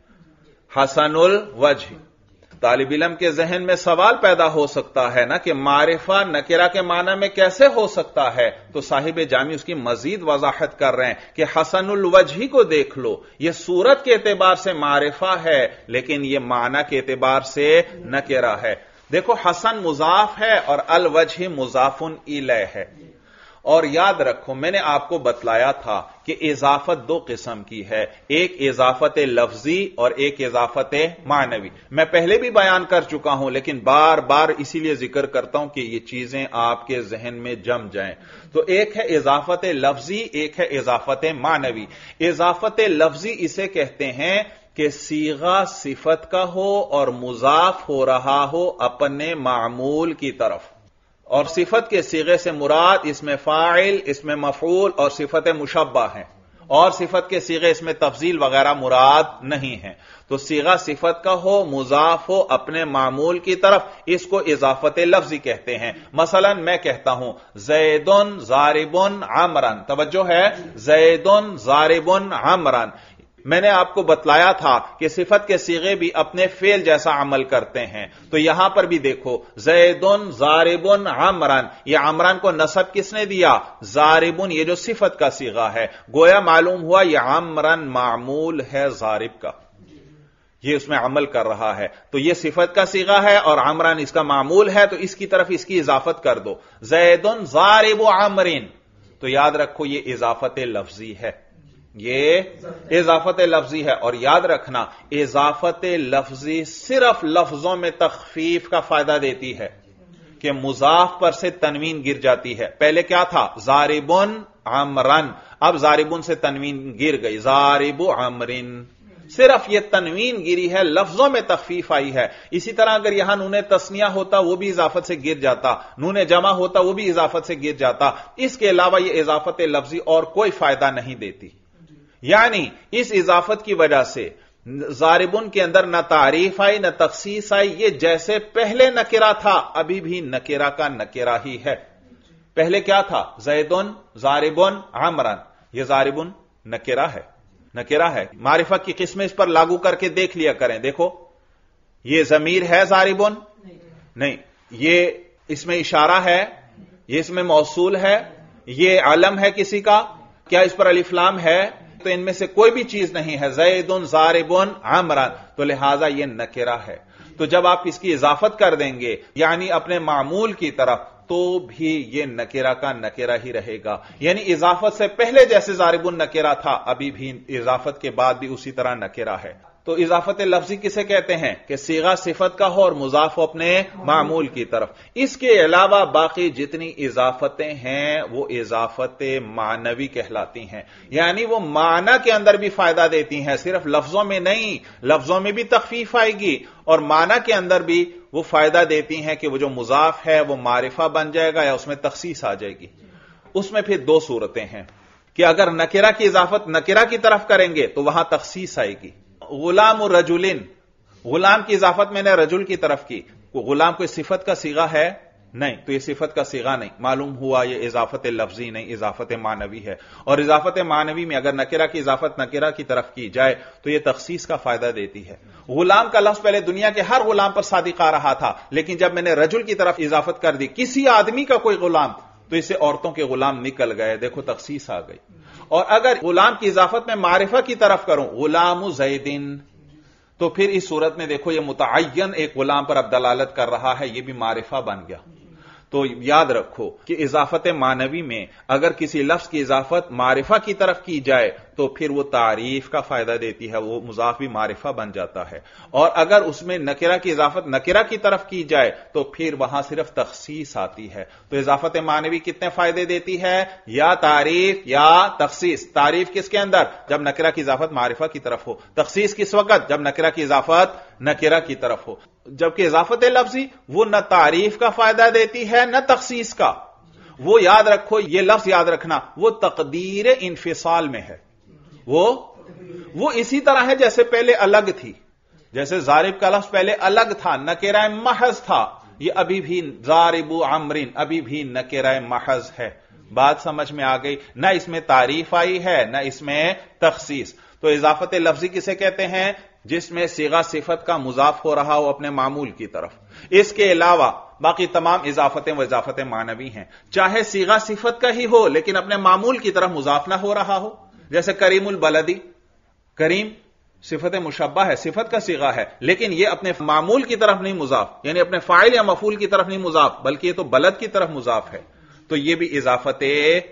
حسن الوجہ، طالب علم کے ذہن میں سوال پیدا ہو سکتا ہے نا کہ معرفہ نکرہ کے معنی میں کیسے ہو سکتا ہے، تو صاحب جامی اس کی مزید وضاحت کر رہے ہیں کہ حسن الوجہ کو دیکھ لو، یہ صورت کے اعتبار سے معرفہ ہے لیکن یہ معنی کے اعتبار سے نکرہ ہے۔ دیکھو حسن مضاف ہے اور الوجہ مضاف الیہ ہے، اور یاد رکھو میں نے آپ کو بتلایا تھا کہ اضافت دو قسم کی ہے، ایک اضافت لفظی اور ایک اضافت معنوی، میں پہلے بھی بیان کر چکا ہوں لیکن بار بار اسی لیے ذکر کرتا ہوں کہ یہ چیزیں آپ کے ذہن میں جم جائیں۔ تو ایک ہے اضافت لفظی، ایک ہے اضافت معنوی۔ اضافت لفظی اسے کہتے ہیں کہ صیغہ صفت کا ہو اور مضاف ہو رہا ہو اپنے معمول کی طرف، اور صفت کے صیغے سے مراد اس میں فاعل، اس میں مفعول اور صفت مشبہ ہیں، اور صفت کے صیغے اس میں تفضیل وغیرہ مراد نہیں ہیں۔ تو صیغہ صفت کا ہو، مضاف ہو اپنے معمول کی طرف، اس کو اضافت لفظی کہتے ہیں۔ مثلا میں کہتا ہوں زیدن ضاربن عمرن، توجہ ہے، زیدن ضاربن عمرن، میں نے آپ کو بتلایا تھا کہ صفت کے صیغے بھی اپنے فعل جیسا عمل کرتے ہیں، تو یہاں پر بھی دیکھو زیدن ضاربن عمرن، یہ عمرن کو نصب کس نے دیا؟ ضاربن، یہ جو صفت کا صیغہ ہے، گویا معلوم ہوا یہ عمرن معمول ہے ضارب کا۔ یہ اس میں عمل کر رہا ہے، تو یہ صفت کا صیغہ ہے اور عمران اس کا معمول ہے، تو اس کی طرف اس کی اضافت کر دو، زیدن ضارب عمرن، تو یاد رکھو یہ اضافت لفظی ہے، یہ اضافت لفظی ہے، اور یاد رکھنا اضافت لفظی صرف لفظوں میں تخفیف کا فائدہ دیتی ہے کہ مضاف پر سے تنوین گر جاتی ہے۔ پہلے کیا تھا؟ ضاربن عمرن، اب ضاربن سے تنوین گر گئی، ضارب عمرن، صرف یہ تنوین گری ہے، لفظوں میں تخفیف آئی ہے۔ اسی طرح اگر یہاں نون تثنیہ ہوتا وہ بھی اضافت سے گر جاتا، نون جمع ہوتا وہ بھی اضافت سے گر جاتا، اس کے علاوہ یہ اضافت لفظی اور کوئی فائدہ نہیں دیتی، یعنی اس اضافت کی وجہ سے ضاربن کے اندر نہ تعریف آئی نہ تخصیص آئی، یہ جیسے پہلے نکرہ تھا ابھی بھی نکرہ کا نکرہ ہی ہے۔ پہلے کیا تھا؟ زیدن ضاربن عمرن، یہ ضاربن نکرہ ہے، نکرہ ہے، معرفہ کی قسمیں اس پر لاگو کر کے دیکھ لیا کریں، دیکھو یہ ضمیر ہے ضاربن؟ نہیں، یہ اس میں اشارہ ہے، یہ اس میں موصول ہے، یہ علم ہے کسی کا، کیا اس پر الف لام ہے؟ تو ان میں سے کوئی بھی چیز نہیں ہے، زیدن ضاربن عمرن، تو لہذا یہ نکرہ ہے۔ تو جب آپ اس کی اضافت کر دیں گے یعنی اپنے معمول کی طرف، تو بھی یہ نکرہ کا نکرہ ہی رہے گا، یعنی اضافت سے پہلے جیسے ضاربن نکرہ تھا ابھی بھی اضافت کے بعد بھی اسی طرح نکرہ ہے۔ تو اضافت لفظی کسے کہتے ہیں؟ کہ صیغہ صفت کا ہو اور مضاف ہو اپنے معمول کی طرف۔ اس کے علاوہ باقی جتنی اضافتیں ہیں وہ اضافت معنوی کہلاتی ہیں، یعنی وہ معنی کے اندر بھی فائدہ دیتی ہیں، صرف لفظوں میں نہیں، لفظوں میں بھی تخفیف آئے گی اور معنی کے اندر بھی وہ فائدہ دیتی ہیں کہ وہ جو مضاف ہے وہ معرفہ بن جائے گا یا اس میں تخصیص آ جائے گی۔ اس میں پھر دو صورتیں ہیں کہ اگر نکرہ کی اضافت نکرہ کی طرف کریں گے تو وہاں تخصیص آئے گی۔ غلام رجلن، غلام کی اضافت میں نے رجل کی طرف کی، غلام کوئی صفت کا صیغہ ہے؟ نہیں، تو یہ صفت کا صیغہ نہیں، معلوم ہوا یہ اضافت لفظی نہیں، اضافت معنوی ہے، اور اضافت معنوی میں اگر نکرہ کی اضافت نکرہ کی طرف کی جائے تو یہ تخصیص کا فائدہ دیتی ہے۔ غلام کا لفظ پہلے دنیا کے ہر غلام پر صادق آ رہا تھا، لیکن جب میں نے رجل کی طرف اضافت کر دی، کسی آدمی کا کوئی غلام، تو اسے عورتوں کے غلام نکل گئے، دیکھو تخصیص آ گئی۔ اور اگر غلام کی اضافت میں معرفہ کی طرف کروں، غلام زیدن، تو پھر اس صورت میں دیکھو یہ متعین ایک غلام پر اب دلالت کر رہا ہے، یہ بھی معرفہ بن گیا۔ تو یاد رکھو کہ اضافت معنوی میں اگر کسی لفظ کی اضافت معرفہ کی طرف کی جائے تو پھر وہ تعریف کا فائدہ دیتی ہے، وہ مضاف بھی معرفہ بن جاتا ہے، اور اگر اس میں نکرہ کی اضافت نکرہ کی طرف کی جائے تو پھر وہاں صرف تخصیص آتی ہے۔ تو اضافت معنوی کتنے فائدے دیتی ہے؟ یا تعریف یا تخصیص۔ تعریف کس کے اندر؟ جب نکرہ کی اضافت معرفہ کی طرف ہو۔ تخصیص کس وقت؟ جب نکرہ کی اضافت نکرہ کی طرف ہو۔ جبکہ اضافت لفظی وہ نہ تعریف کا فائدہ دیتی ہے نہ تخصیص کا، وہ یاد رکھو، یہ لفظ یاد رکھنا، وہ تقدیر انفصال میں ہے، وہ وہ اسی طرح ہے جیسے پہلے الگ تھی، جیسے ضارب کا لفظ پہلے الگ تھا، نکرہ محض تھا، یہ ابھی بھی ضارب عمرن ابھی بھی نکرہ محض ہے۔ بات سمجھ میں آ گئی؟ نہ اس میں تعریف آئی ہے نہ اس میں تخصیص۔ تو اضافت لفظی کسے کہتے ہیں؟ جس میں صیغہ صفت کا مضاف ہو رہا ہو اپنے معمول کی طرف۔ اس کے علاوہ باقی تمام اضافتیں وہ اضافت معنوی ہیں، چاہے صیغہ صفت کا ہی ہو لیکن اپنے معمول کی طرف مضاف نہ ہو رہا ہو، جیسے کریم البلدی، کریم صفت مشبہ ہے، صفت کا صیغہ ہے، لیکن یہ اپنے معمول کی طرف نہیں مضاف، یعنی اپنے فاعل یا مفعول کی طرف نہیں مضاف، بلکہ یہ تو بلد کی طرف مضاف ہے، تو یہ بھی اضافت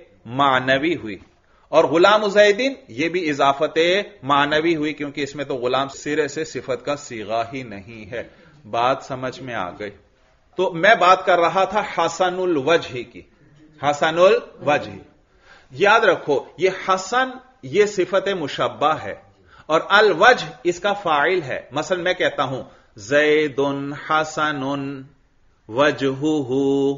معنوی ہوئی۔ اور غلام زیدن یہ بھی اضافت معنوی ہوئی، کیونکہ اس میں تو غلام سرے سے صفت کا صیغہ ہی نہیں ہے۔ بات سمجھ میں آ گئی؟ تو میں بات کر رہا تھا حسن الوجہ کی، حسن الوجہ، یاد رکھو یہ حسن یہ صفت مشبہ ہے اور الوجہ اس کا فاعل ہے۔ مثلا میں کہتا ہوں زید حسن وجہہ،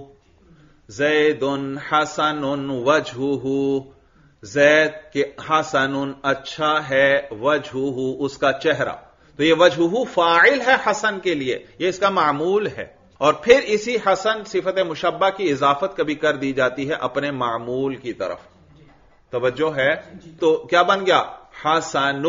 زید حسن وجہہ، زید کے حسن اچھا ہے، وجہہ اس کا چہرہ، تو یہ وجہہ فاعل ہے حسن کے لیے، یہ اس کا معمول ہے، اور پھر اسی حسن صفت مشبہ کی اضافت کبھی کر دی جاتی ہے اپنے معمول کی طرف، توجہ ہے؟ تو کیا بن گیا؟ حسن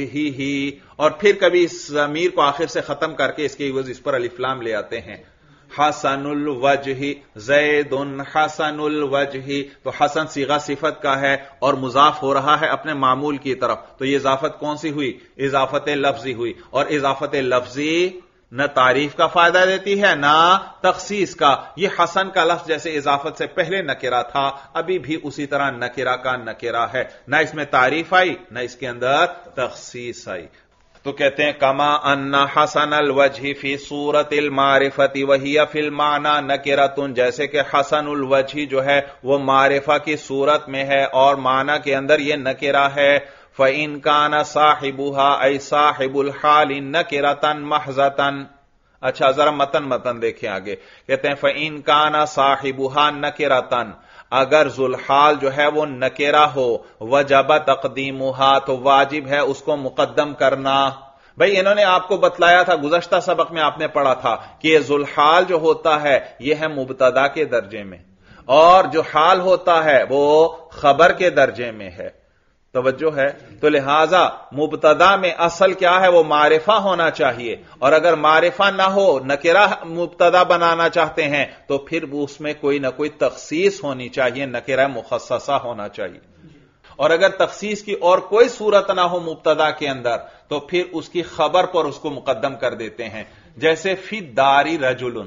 وجہہ، اور پھر کبھی اس ضمیر کو آخر سے ختم کر کے اس کے عوض اس پر الف لام لے آتے ہیں، حسن الوجہ زید حسن الوجہ، تو حسن صیغہ صفت کا ہے اور مضاف ہو رہا ہے اپنے معمول کی طرف، تو یہ اضافت کون سی ہوئی؟ اضافت لفظی ہوئی، اور اضافت لفظی نہ تعریف کا فائدہ دیتی ہے نہ تخصیص کا۔ یہ حسن کا لفظ جیسے اضافت سے پہلے نکرہ تھا، ابھی بھی اسی طرح نکرہ کا نکرہ ہے، نہ اس میں تعریف آئی نہ اس کے اندر تخصیص آئی۔ تو کہتے ہیں کما ان حسن الوجہ فی صورت المعرفۃ وہی فی المعنی نکرۃ، جیسے کہ حسن الوجہ جو ہے وہ معرفہ کی صورت میں ہے اور معنی کے اندر یہ نکرہ ہے۔ فَإِن كَانَ صَاحِبُهَا أَيْ صَاحِبُ الْحَالِ نَكِرَةً مَحْضَةً۔ اچھا ذرا متن متن دیکھیں آگے، کہتے ہیں فَإِن كَانَ صَاحِبُهَا نَكِرَةً، اگر ذوالحال جو ہے وہ نکرہ ہو، وجب تقدیمها، تو واجب ہے اس کو مقدم کرنا۔ بھئی انہوں نے آپ کو بتلایا تھا، گزشتہ سبق میں آپ نے پڑھا تھا کہ یہ ذوالحال جو ہوتا ہے یہ ہے مبتدا کے درجے میں، اور جو حال ہوتا ہے وہ خبر کے درجے میں ہے۔ توجہ ہے؟ تو لہذا مبتدا میں اصل کیا ہے؟ وہ معرفہ ہونا چاہیے، اور اگر معرفہ نہ ہو، نکرہ مبتدا بنانا چاہتے ہیں تو پھر اس میں کوئی نہ کوئی تخصیص ہونی چاہیے، نکرہ مخصصہ ہونا چاہیے۔ اور اگر تخصیص کی اور کوئی صورت نہ ہو مبتدا کے اندر تو پھر اس کی خبر پر اس کو مقدم کر دیتے ہیں، جیسے فی الداری رجل،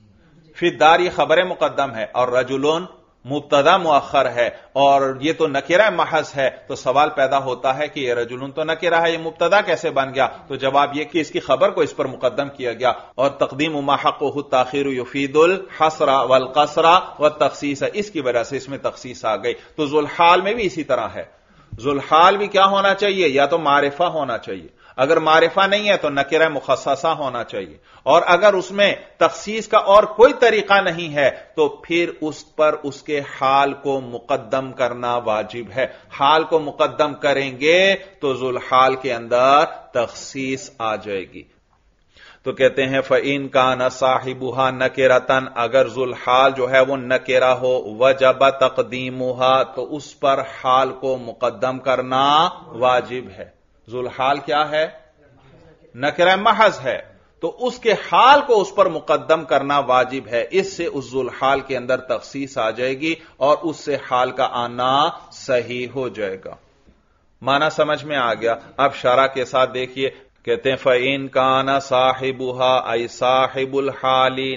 فی الدار یہ خبر مقدم ہے اور رجل مبتدا مؤخر ہے، اور یہ تو نکرہ محض ہے، تو سوال پیدا ہوتا ہے کہ یہ رجلن تو نکرہ ہے، یہ مبتدا کیسے بن گیا؟ تو جواب یہ کہ اس کی خبر کو اس پر مقدم کیا گیا، اور تقدیم ما حقہ التاخیر یفید الحصر والقصر والتخصیص، اس کی وجہ سے اس میں تخصیص آ گئی۔ تو ذوالحال میں بھی اسی طرح ہے، ذوالحال بھی کیا ہونا چاہیے؟ یا تو معرفہ ہونا چاہیے، اگر معرفہ نہیں ہے تو نکرہ مخصصہ ہونا چاہیے، اور اگر اس میں تخصیص کا اور کوئی طریقہ نہیں ہے تو پھر اس پر اس کے حال کو مقدم کرنا واجب ہے۔ حال کو مقدم کریں گے تو ذوالحال کے اندر تخصیص آ جائے گی۔ تو کہتے ہیں فَإِن كَانَ صَاحِبُهَا نَكِرَةً، اگر ذوالحال جو ہے وہ نکرہ ہو، وَجَبَ تَقْدِيمُهَا، تو اس پر حال کو مقدم کرنا واجب ہے۔ ذوالحال کیا ہے؟ نکرہ محض ہے، تو اس کے حال کو اس پر مقدم کرنا واجب ہے، اس سے اس ذوالحال کے اندر تخصیص آ جائے گی اور اس سے حال کا آنا صحیح ہو جائے گا۔ معنی سمجھ میں آ گیا؟ اب شرح کے ساتھ دیکھیے، کہتے ہیں فَإِن كَانَ صَاحِبُهَا أَيْ صَاحِبُ الْحَالِ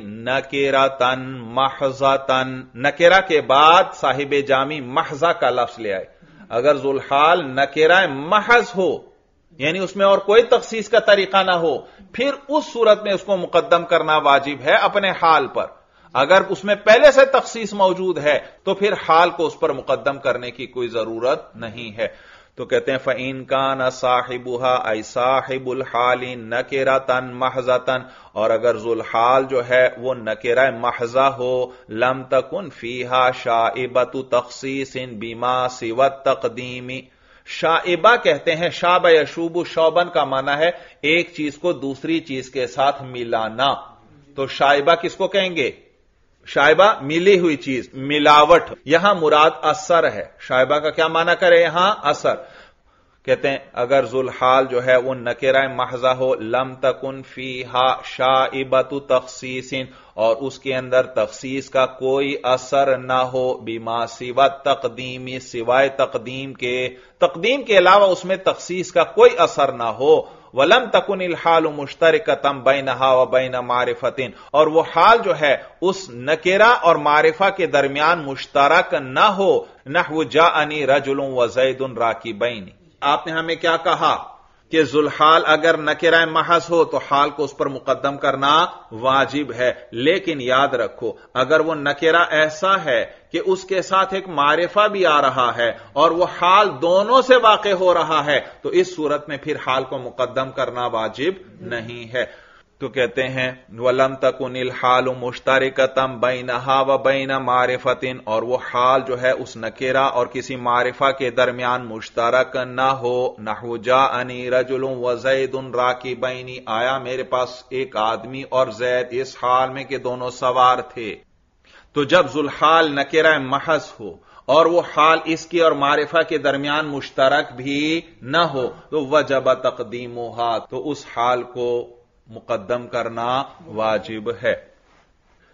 نَكِرَةً مَحْضَةً، نکرہ کے بعد صاحب جامی محضہ کا لفظ لے آئے۔ اگر ذوالحال نکرہ محض ہو، یعنی اس میں اور کوئی تخصیص کا طریقہ نہ ہو، پھر اس صورت میں اس کو مقدم کرنا واجب ہے اپنے حال پر۔ اگر اس میں پہلے سے تخصیص موجود ہے تو پھر حال کو اس پر مقدم کرنے کی کوئی ضرورت نہیں ہے۔ تو کہتے ہیں فَإِن كَانَ صَاحِبُهَا أَيْ صَاحِبُ الْحَالِ نَكِرَةً مَحْضَةً، اور اگر ذوالحال جو ہے وہ نکرہ محضہ ہو، لَمْ تَكُنْ فِيهَا شَائِبَةُ تَخْصِيصٍ بِمَا سِوَى التَّقْدِيمِ۔ شائبہ کہتے ہیں، شابہ یشوب، شوبن کا معنی ہے ایک چیز کو دوسری چیز کے ساتھ ملانا۔ تو شائبہ کس کو کہیں گے؟ شائبہ ملی ہوئی چیز، ملاوٹ۔ یہاں مراد اثر ہے، شائبہ کا کیا معنی کرے یہاں؟ اثر۔ کہتے ہیں اگر ذوالحال جو ہے وہ نکرہ محضہ ہو، لم تکن فیہا شائبۃ تخصیص، اور اس کے اندر تخصیص کا کوئی اثر نہ ہو، بما سوى التقدیم، سوائے تقدیم کے، تقدیم کے علاوہ اس میں تخصیص کا کوئی اثر نہ ہو۔ وَلَمْ تَكُنِ الْحَالُ مُشْتَرِكَةً بَيْنَهَا وَبَيْنَ مَعْرِفَةٍ، اور وہ حال جو ہے اس نکرہ اور معرفہ کے درمیان مشترک نہ ہو، نحو جاءنی رجل وزید راکبین۔ آپ نے ہمیں کیا کہا کہ ذوالحال اگر نکرہ محض ہو تو حال کو اس پر مقدم کرنا واجب ہے، لیکن یاد رکھو اگر وہ نکرہ ایسا ہے کہ اس کے ساتھ ایک معرفہ بھی آ رہا ہے اور وہ حال دونوں سے واقع ہو رہا ہے تو اس صورت میں پھر حال کو مقدم کرنا واجب نہیں ہے۔ تو کہتے ہیں وَلَمْ تَكُنِ الْحَالُ مُشْتَرِكَةً بَيْنَهَا وَبَيْنَ مَعْرِفَةٍ، اور وہ حال جو ہے اس نکرہ اور کسی معرفہ کے درمیان مشترک نہ ہو، نحو جاءنی رجل وزید راکبین، آیا میرے پاس ایک آدمی اور زید اس حال میں کہ دونوں سوار تھے۔ تو جب ذوالحال نکرہ محض ہو اور وہ حال اس کی اور معرفہ کے درمیان مشترک بھی نہ ہو تو وجب تقدیمها، تو اس حال کو مقدم کرنا واجب ہے۔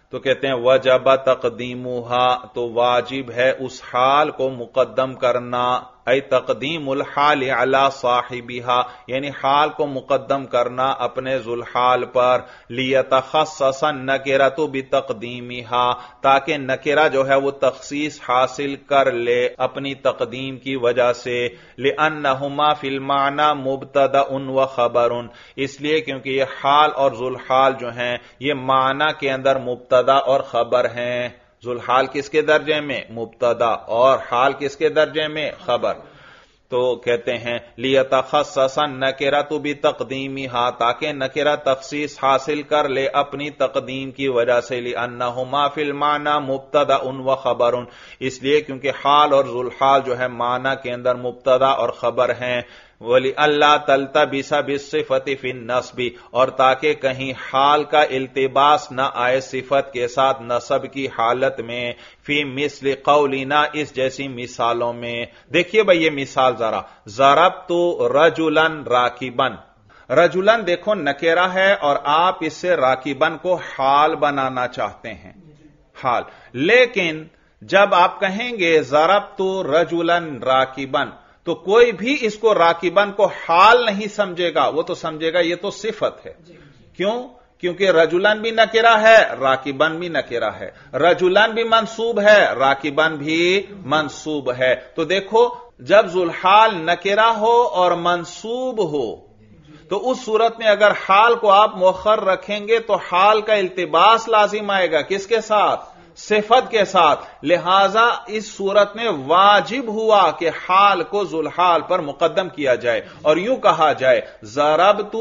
تو کہتے ہیں وجب تقدیمھا، تو واجب ہے اس حال کو مقدم کرنا، اے تقدیم الحال علی صاحبھا، یعنی حال کو مقدم کرنا اپنے ذوالحال پر، لیتخصص النکرۃ بتقدیمھا، تاکہ نکرہ جو ہے وہ تخصیص حاصل کر لے اپنی تقدیم کی وجہ سے، لانہما فی المعنی مبتدأ و خبر، اس لیے کیونکہ یہ حال اور ذوالحال جو ہیں یہ معنی کے اندر مبتدا اور خبر ہیں۔ ذوالحال کس کے درجے میں؟ مبتدا، اور حال کس کے درجے میں؟ خبر۔ تو کہتے ہیں لیتخصص النکرۃ بتقدیمھا، تاکہ نکرہ تخصیص حاصل کر لے اپنی تقدیم کی وجہ سے، لانہما فی المعنی مبتدأ و خبر، اس لیے کیونکہ حال اور ذوالحال جو ہے معنی کے اندر مبتدا اور خبر ہیں، وَلِأَلَّا تَلْتَبِسَ بِالصِّفَةِ فِي النَّصْبِ، اور تاکہ کہیں حال کا التباس نہ آئے صفت کے ساتھ نصب کی حالت میں، فی مثل قولنا، اس جیسی مثالوں میں۔ دیکھیے بھئی یہ مثال ذرا، ضربت رجلا راکبا، رجلن دیکھو نکرہ ہے اور آپ اس سے راکبن کو حال بنانا چاہتے ہیں، حال، لیکن جب آپ کہیں گے ضربت رجلا راکبا، تو کوئی بھی اس کو راکبن کو حال نہیں سمجھے گا، وہ تو سمجھے گا یہ تو صفت ہے۔ کیوں؟ کیونکہ رجلن بھی نکرہ ہے، راکبن بھی نکرہ ہے، رجلن بھی منصوب ہے، راکبن بھی منصوب ہے۔ تو دیکھو جب ذوالحال نکرہ ہو اور منصوب ہو تو اس صورت میں اگر حال کو آپ مؤخر رکھیں گے تو حال کا التباس لازم آئے گا، کس کے ساتھ؟ صفت کے ساتھ۔ لہذا اس صورت میں واجب ہوا کہ حال کو ذوالحال پر مقدم کیا جائے اور یوں کہا جائے ضربت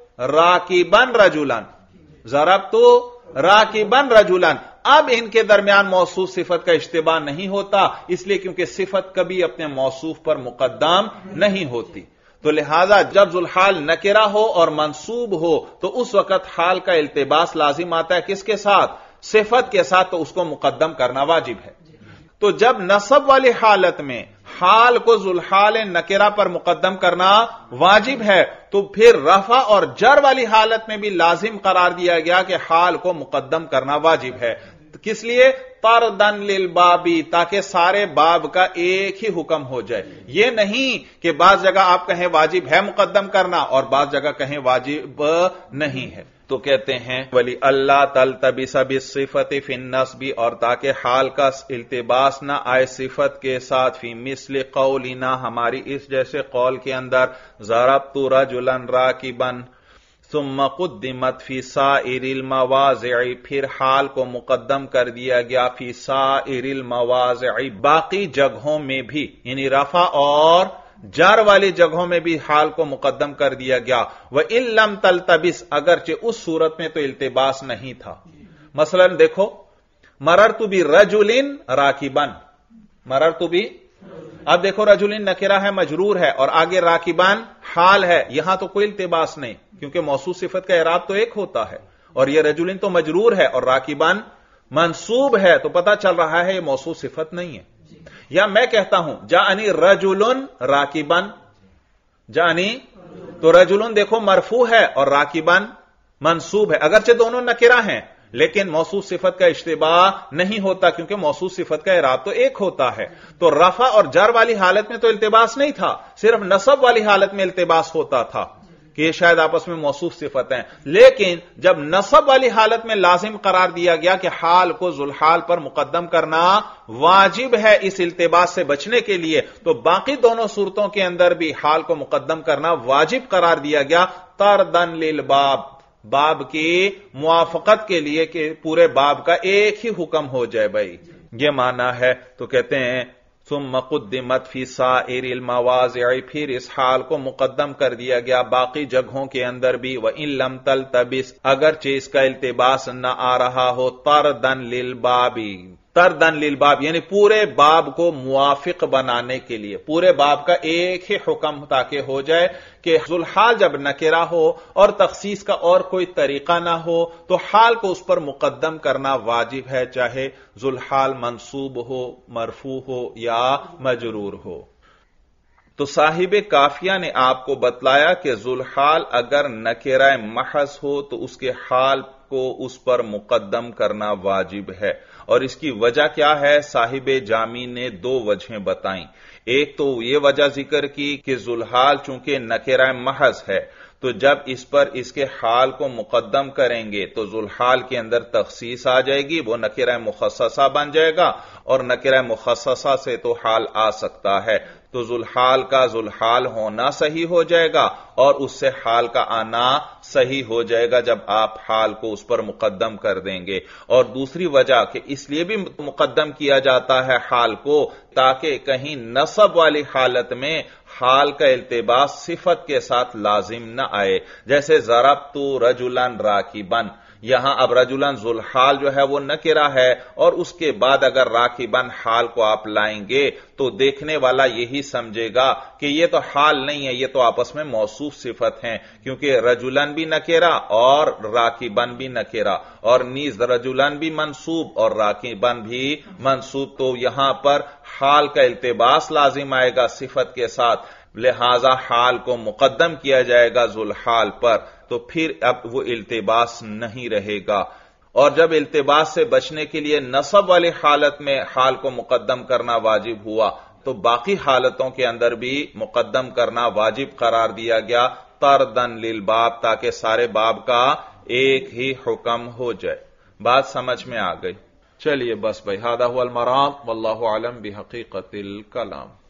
راکبا رجلا، ضربت راکبا رجلا۔ اب ان کے درمیان موصوف صفت کا اشتباہ نہیں ہوتا، اس لیے کیونکہ صفت کبھی اپنے موصوف پر مقدم نہیں ہوتی۔ تو لہذا جب ذوالحال نکرہ ہو اور منصوب ہو تو اس وقت حال کا التباس لازم آتا ہے، کس کے ساتھ؟ صفت کے ساتھ، تو اس کو مقدم کرنا واجب ہے۔ تو جب نصب والی حالت میں حال کو ذوالحال نکرہ پر مقدم کرنا واجب ہے، تو پھر رفع اور جر والی حالت میں بھی لازم قرار دیا گیا کہ حال کو مقدم کرنا واجب ہے۔ کس لیے؟ طردن للبابی، تاکہ سارے باب کا ایک ہی حکم ہو جائے۔ یہ نہیں کہ بعض جگہ آپ کہیں واجب ہے مقدم کرنا اور بعض جگہ کہیں واجب نہیں ہے۔ تو کہتے ہیں ولی اللہ تلتبس بالصفۃ فی النصب، اور تاکہ حال کا التباس نہ آئے صفت کے ساتھ، فی مثل قولنا، ہماری اس جیسے قول کے اندر، ضربت رجلا راکبا، ثم قدمت فی سائر المواضع، پھر حال کو مقدم کر دیا گیا فی سائر المواضع، باقی جگہوں میں بھی، یعنی رفع اور جار والی جگہوں میں بھی حال کو مقدم کر دیا گیا۔ وَإِن لَمْ تَلْتَبِسْ، اگرچہ اس صورت میں تو التباس نہیں تھا۔ مثلا دیکھو مررت برجل راکبا، مررت بھی، اب دیکھو رجل نکرہ ہے، مجرور ہے، اور آگے راکبان حال ہے، یہاں تو کوئی التباس نہیں کیونکہ موصوف صفت کا اعراب تو ایک ہوتا ہے، اور یہ رجل تو مجرور ہے اور راکبان منصوب ہے، تو پتہ چل رہا ہے یہ موصوف صفت نہیں ہے۔ یا میں کہتا ہوں جاءنی رجل راکبن، جاءنی، تو رجل دیکھو مرفوع ہے اور راکبن منصوب ہے، اگرچہ دونوں نکرہ ہیں لیکن موصوف صفت کا اشتباہ نہیں ہوتا کیونکہ موصوف صفت کا اعراب تو ایک ہوتا ہے۔ تو رفع اور جر والی حالت میں تو التباس نہیں تھا، صرف نصب والی حالت میں التباس ہوتا تھا کہ یہ شاید آپس میں موصوف صفت ہیں، لیکن جب نصب والی حالت میں لازم قرار دیا گیا کہ حال کو ذوالحال پر مقدم کرنا واجب ہے اس التباس سے بچنے کے لیے، تو باقی دونوں صورتوں کے اندر بھی حال کو مقدم کرنا واجب قرار دیا گیا، طردن للباب، باب کی موافقت کے لیے کہ پورے باب کا ایک ہی حکم ہو جائے بھائی، یہ معنی ہے۔ تو کہتے ہیں ثم قدمت فی سائر المواضع، پھر اس حال کو مقدم کر دیا گیا باقی جگہوں کے اندر بھی، وَإِن لَمْ تَلْتَبِسْ، اگرچہ اس کا التباس نہ آ رہا ہو، طردن للباب، طردن للباب یعنی پورے باب کو موافق بنانے کے لیے، پورے باب کا ایک ہی حکم تاکہ ہو جائے کہ ذوالحال جب نکرہ ہو اور تخصیص کا اور کوئی طریقہ نہ ہو تو حال کو اس پر مقدم کرنا واجب ہے، چاہے ذوالحال منصوب ہو، مرفوع ہو یا مجرور ہو۔ تو صاحب کافیہ نے آپ کو بتلایا کہ ذوالحال اگر نکرہ محض ہو تو اس کے حال کو اس پر مقدم کرنا واجب ہے۔ اور اس کی وجہ کیا ہے؟ صاحب جامی نے دو وجہیں بتائیں۔ ایک تو یہ وجہ ذکر کی کہ ذوالحال چونکہ نکرہ محض ہے تو جب اس پر اس کے حال کو مقدم کریں گے تو ذوالحال کے اندر تخصیص آ جائے گی، وہ نکرہ مخصصہ بن جائے گا، اور نکرہ مخصصہ سے تو حال آ سکتا ہے، تو ذوالحال کا ذوالحال ہونا صحیح ہو جائے گا اور اس سے حال کا آنا صحیح ہو جائے گا جب آپ حال کو اس پر مقدم کر دیں گے۔ اور دوسری وجہ کہ اس لیے بھی مقدم کیا جاتا ہے حال کو تاکہ کہیں نصب والی حالت میں حال کا التباس صفت کے ساتھ لازم نہ آئے، جیسے ضربت رجلا راکبا، یہاں اب رجلن ذوالحال جو ہے وہ نکرہ ہے، اور اس کے بعد اگر راکبن حال کو آپ لائیں گے تو دیکھنے والا یہی سمجھے گا کہ یہ تو حال نہیں ہے، یہ تو آپس میں موصوف صفت ہیں، کیونکہ رجلن بھی نکرہ اور راکبن بھی نکرہ، اور نیز رجلن بھی منصوب اور راکبن بھی منصوب، تو یہاں پر حال کا التباس لازم آئے گا صفت کے ساتھ، لہذا حال کو مقدم کیا جائے گا ذوالحال پر، تو پھر اب وہ التباس نہیں رہے گا۔ اور جب التباس سے بچنے کے لیے نصب والی حالت میں حال کو مقدم کرنا واجب ہوا تو باقی حالتوں کے اندر بھی مقدم کرنا واجب قرار دیا گیا طردن للباب، تاکہ سارے باب کا ایک ہی حکم ہو جائے۔ بات سمجھ میں آ گئی؟ چلیے بس بھائی، ھذا ھو المرام واللہ اعلم بحقیقت الکلام۔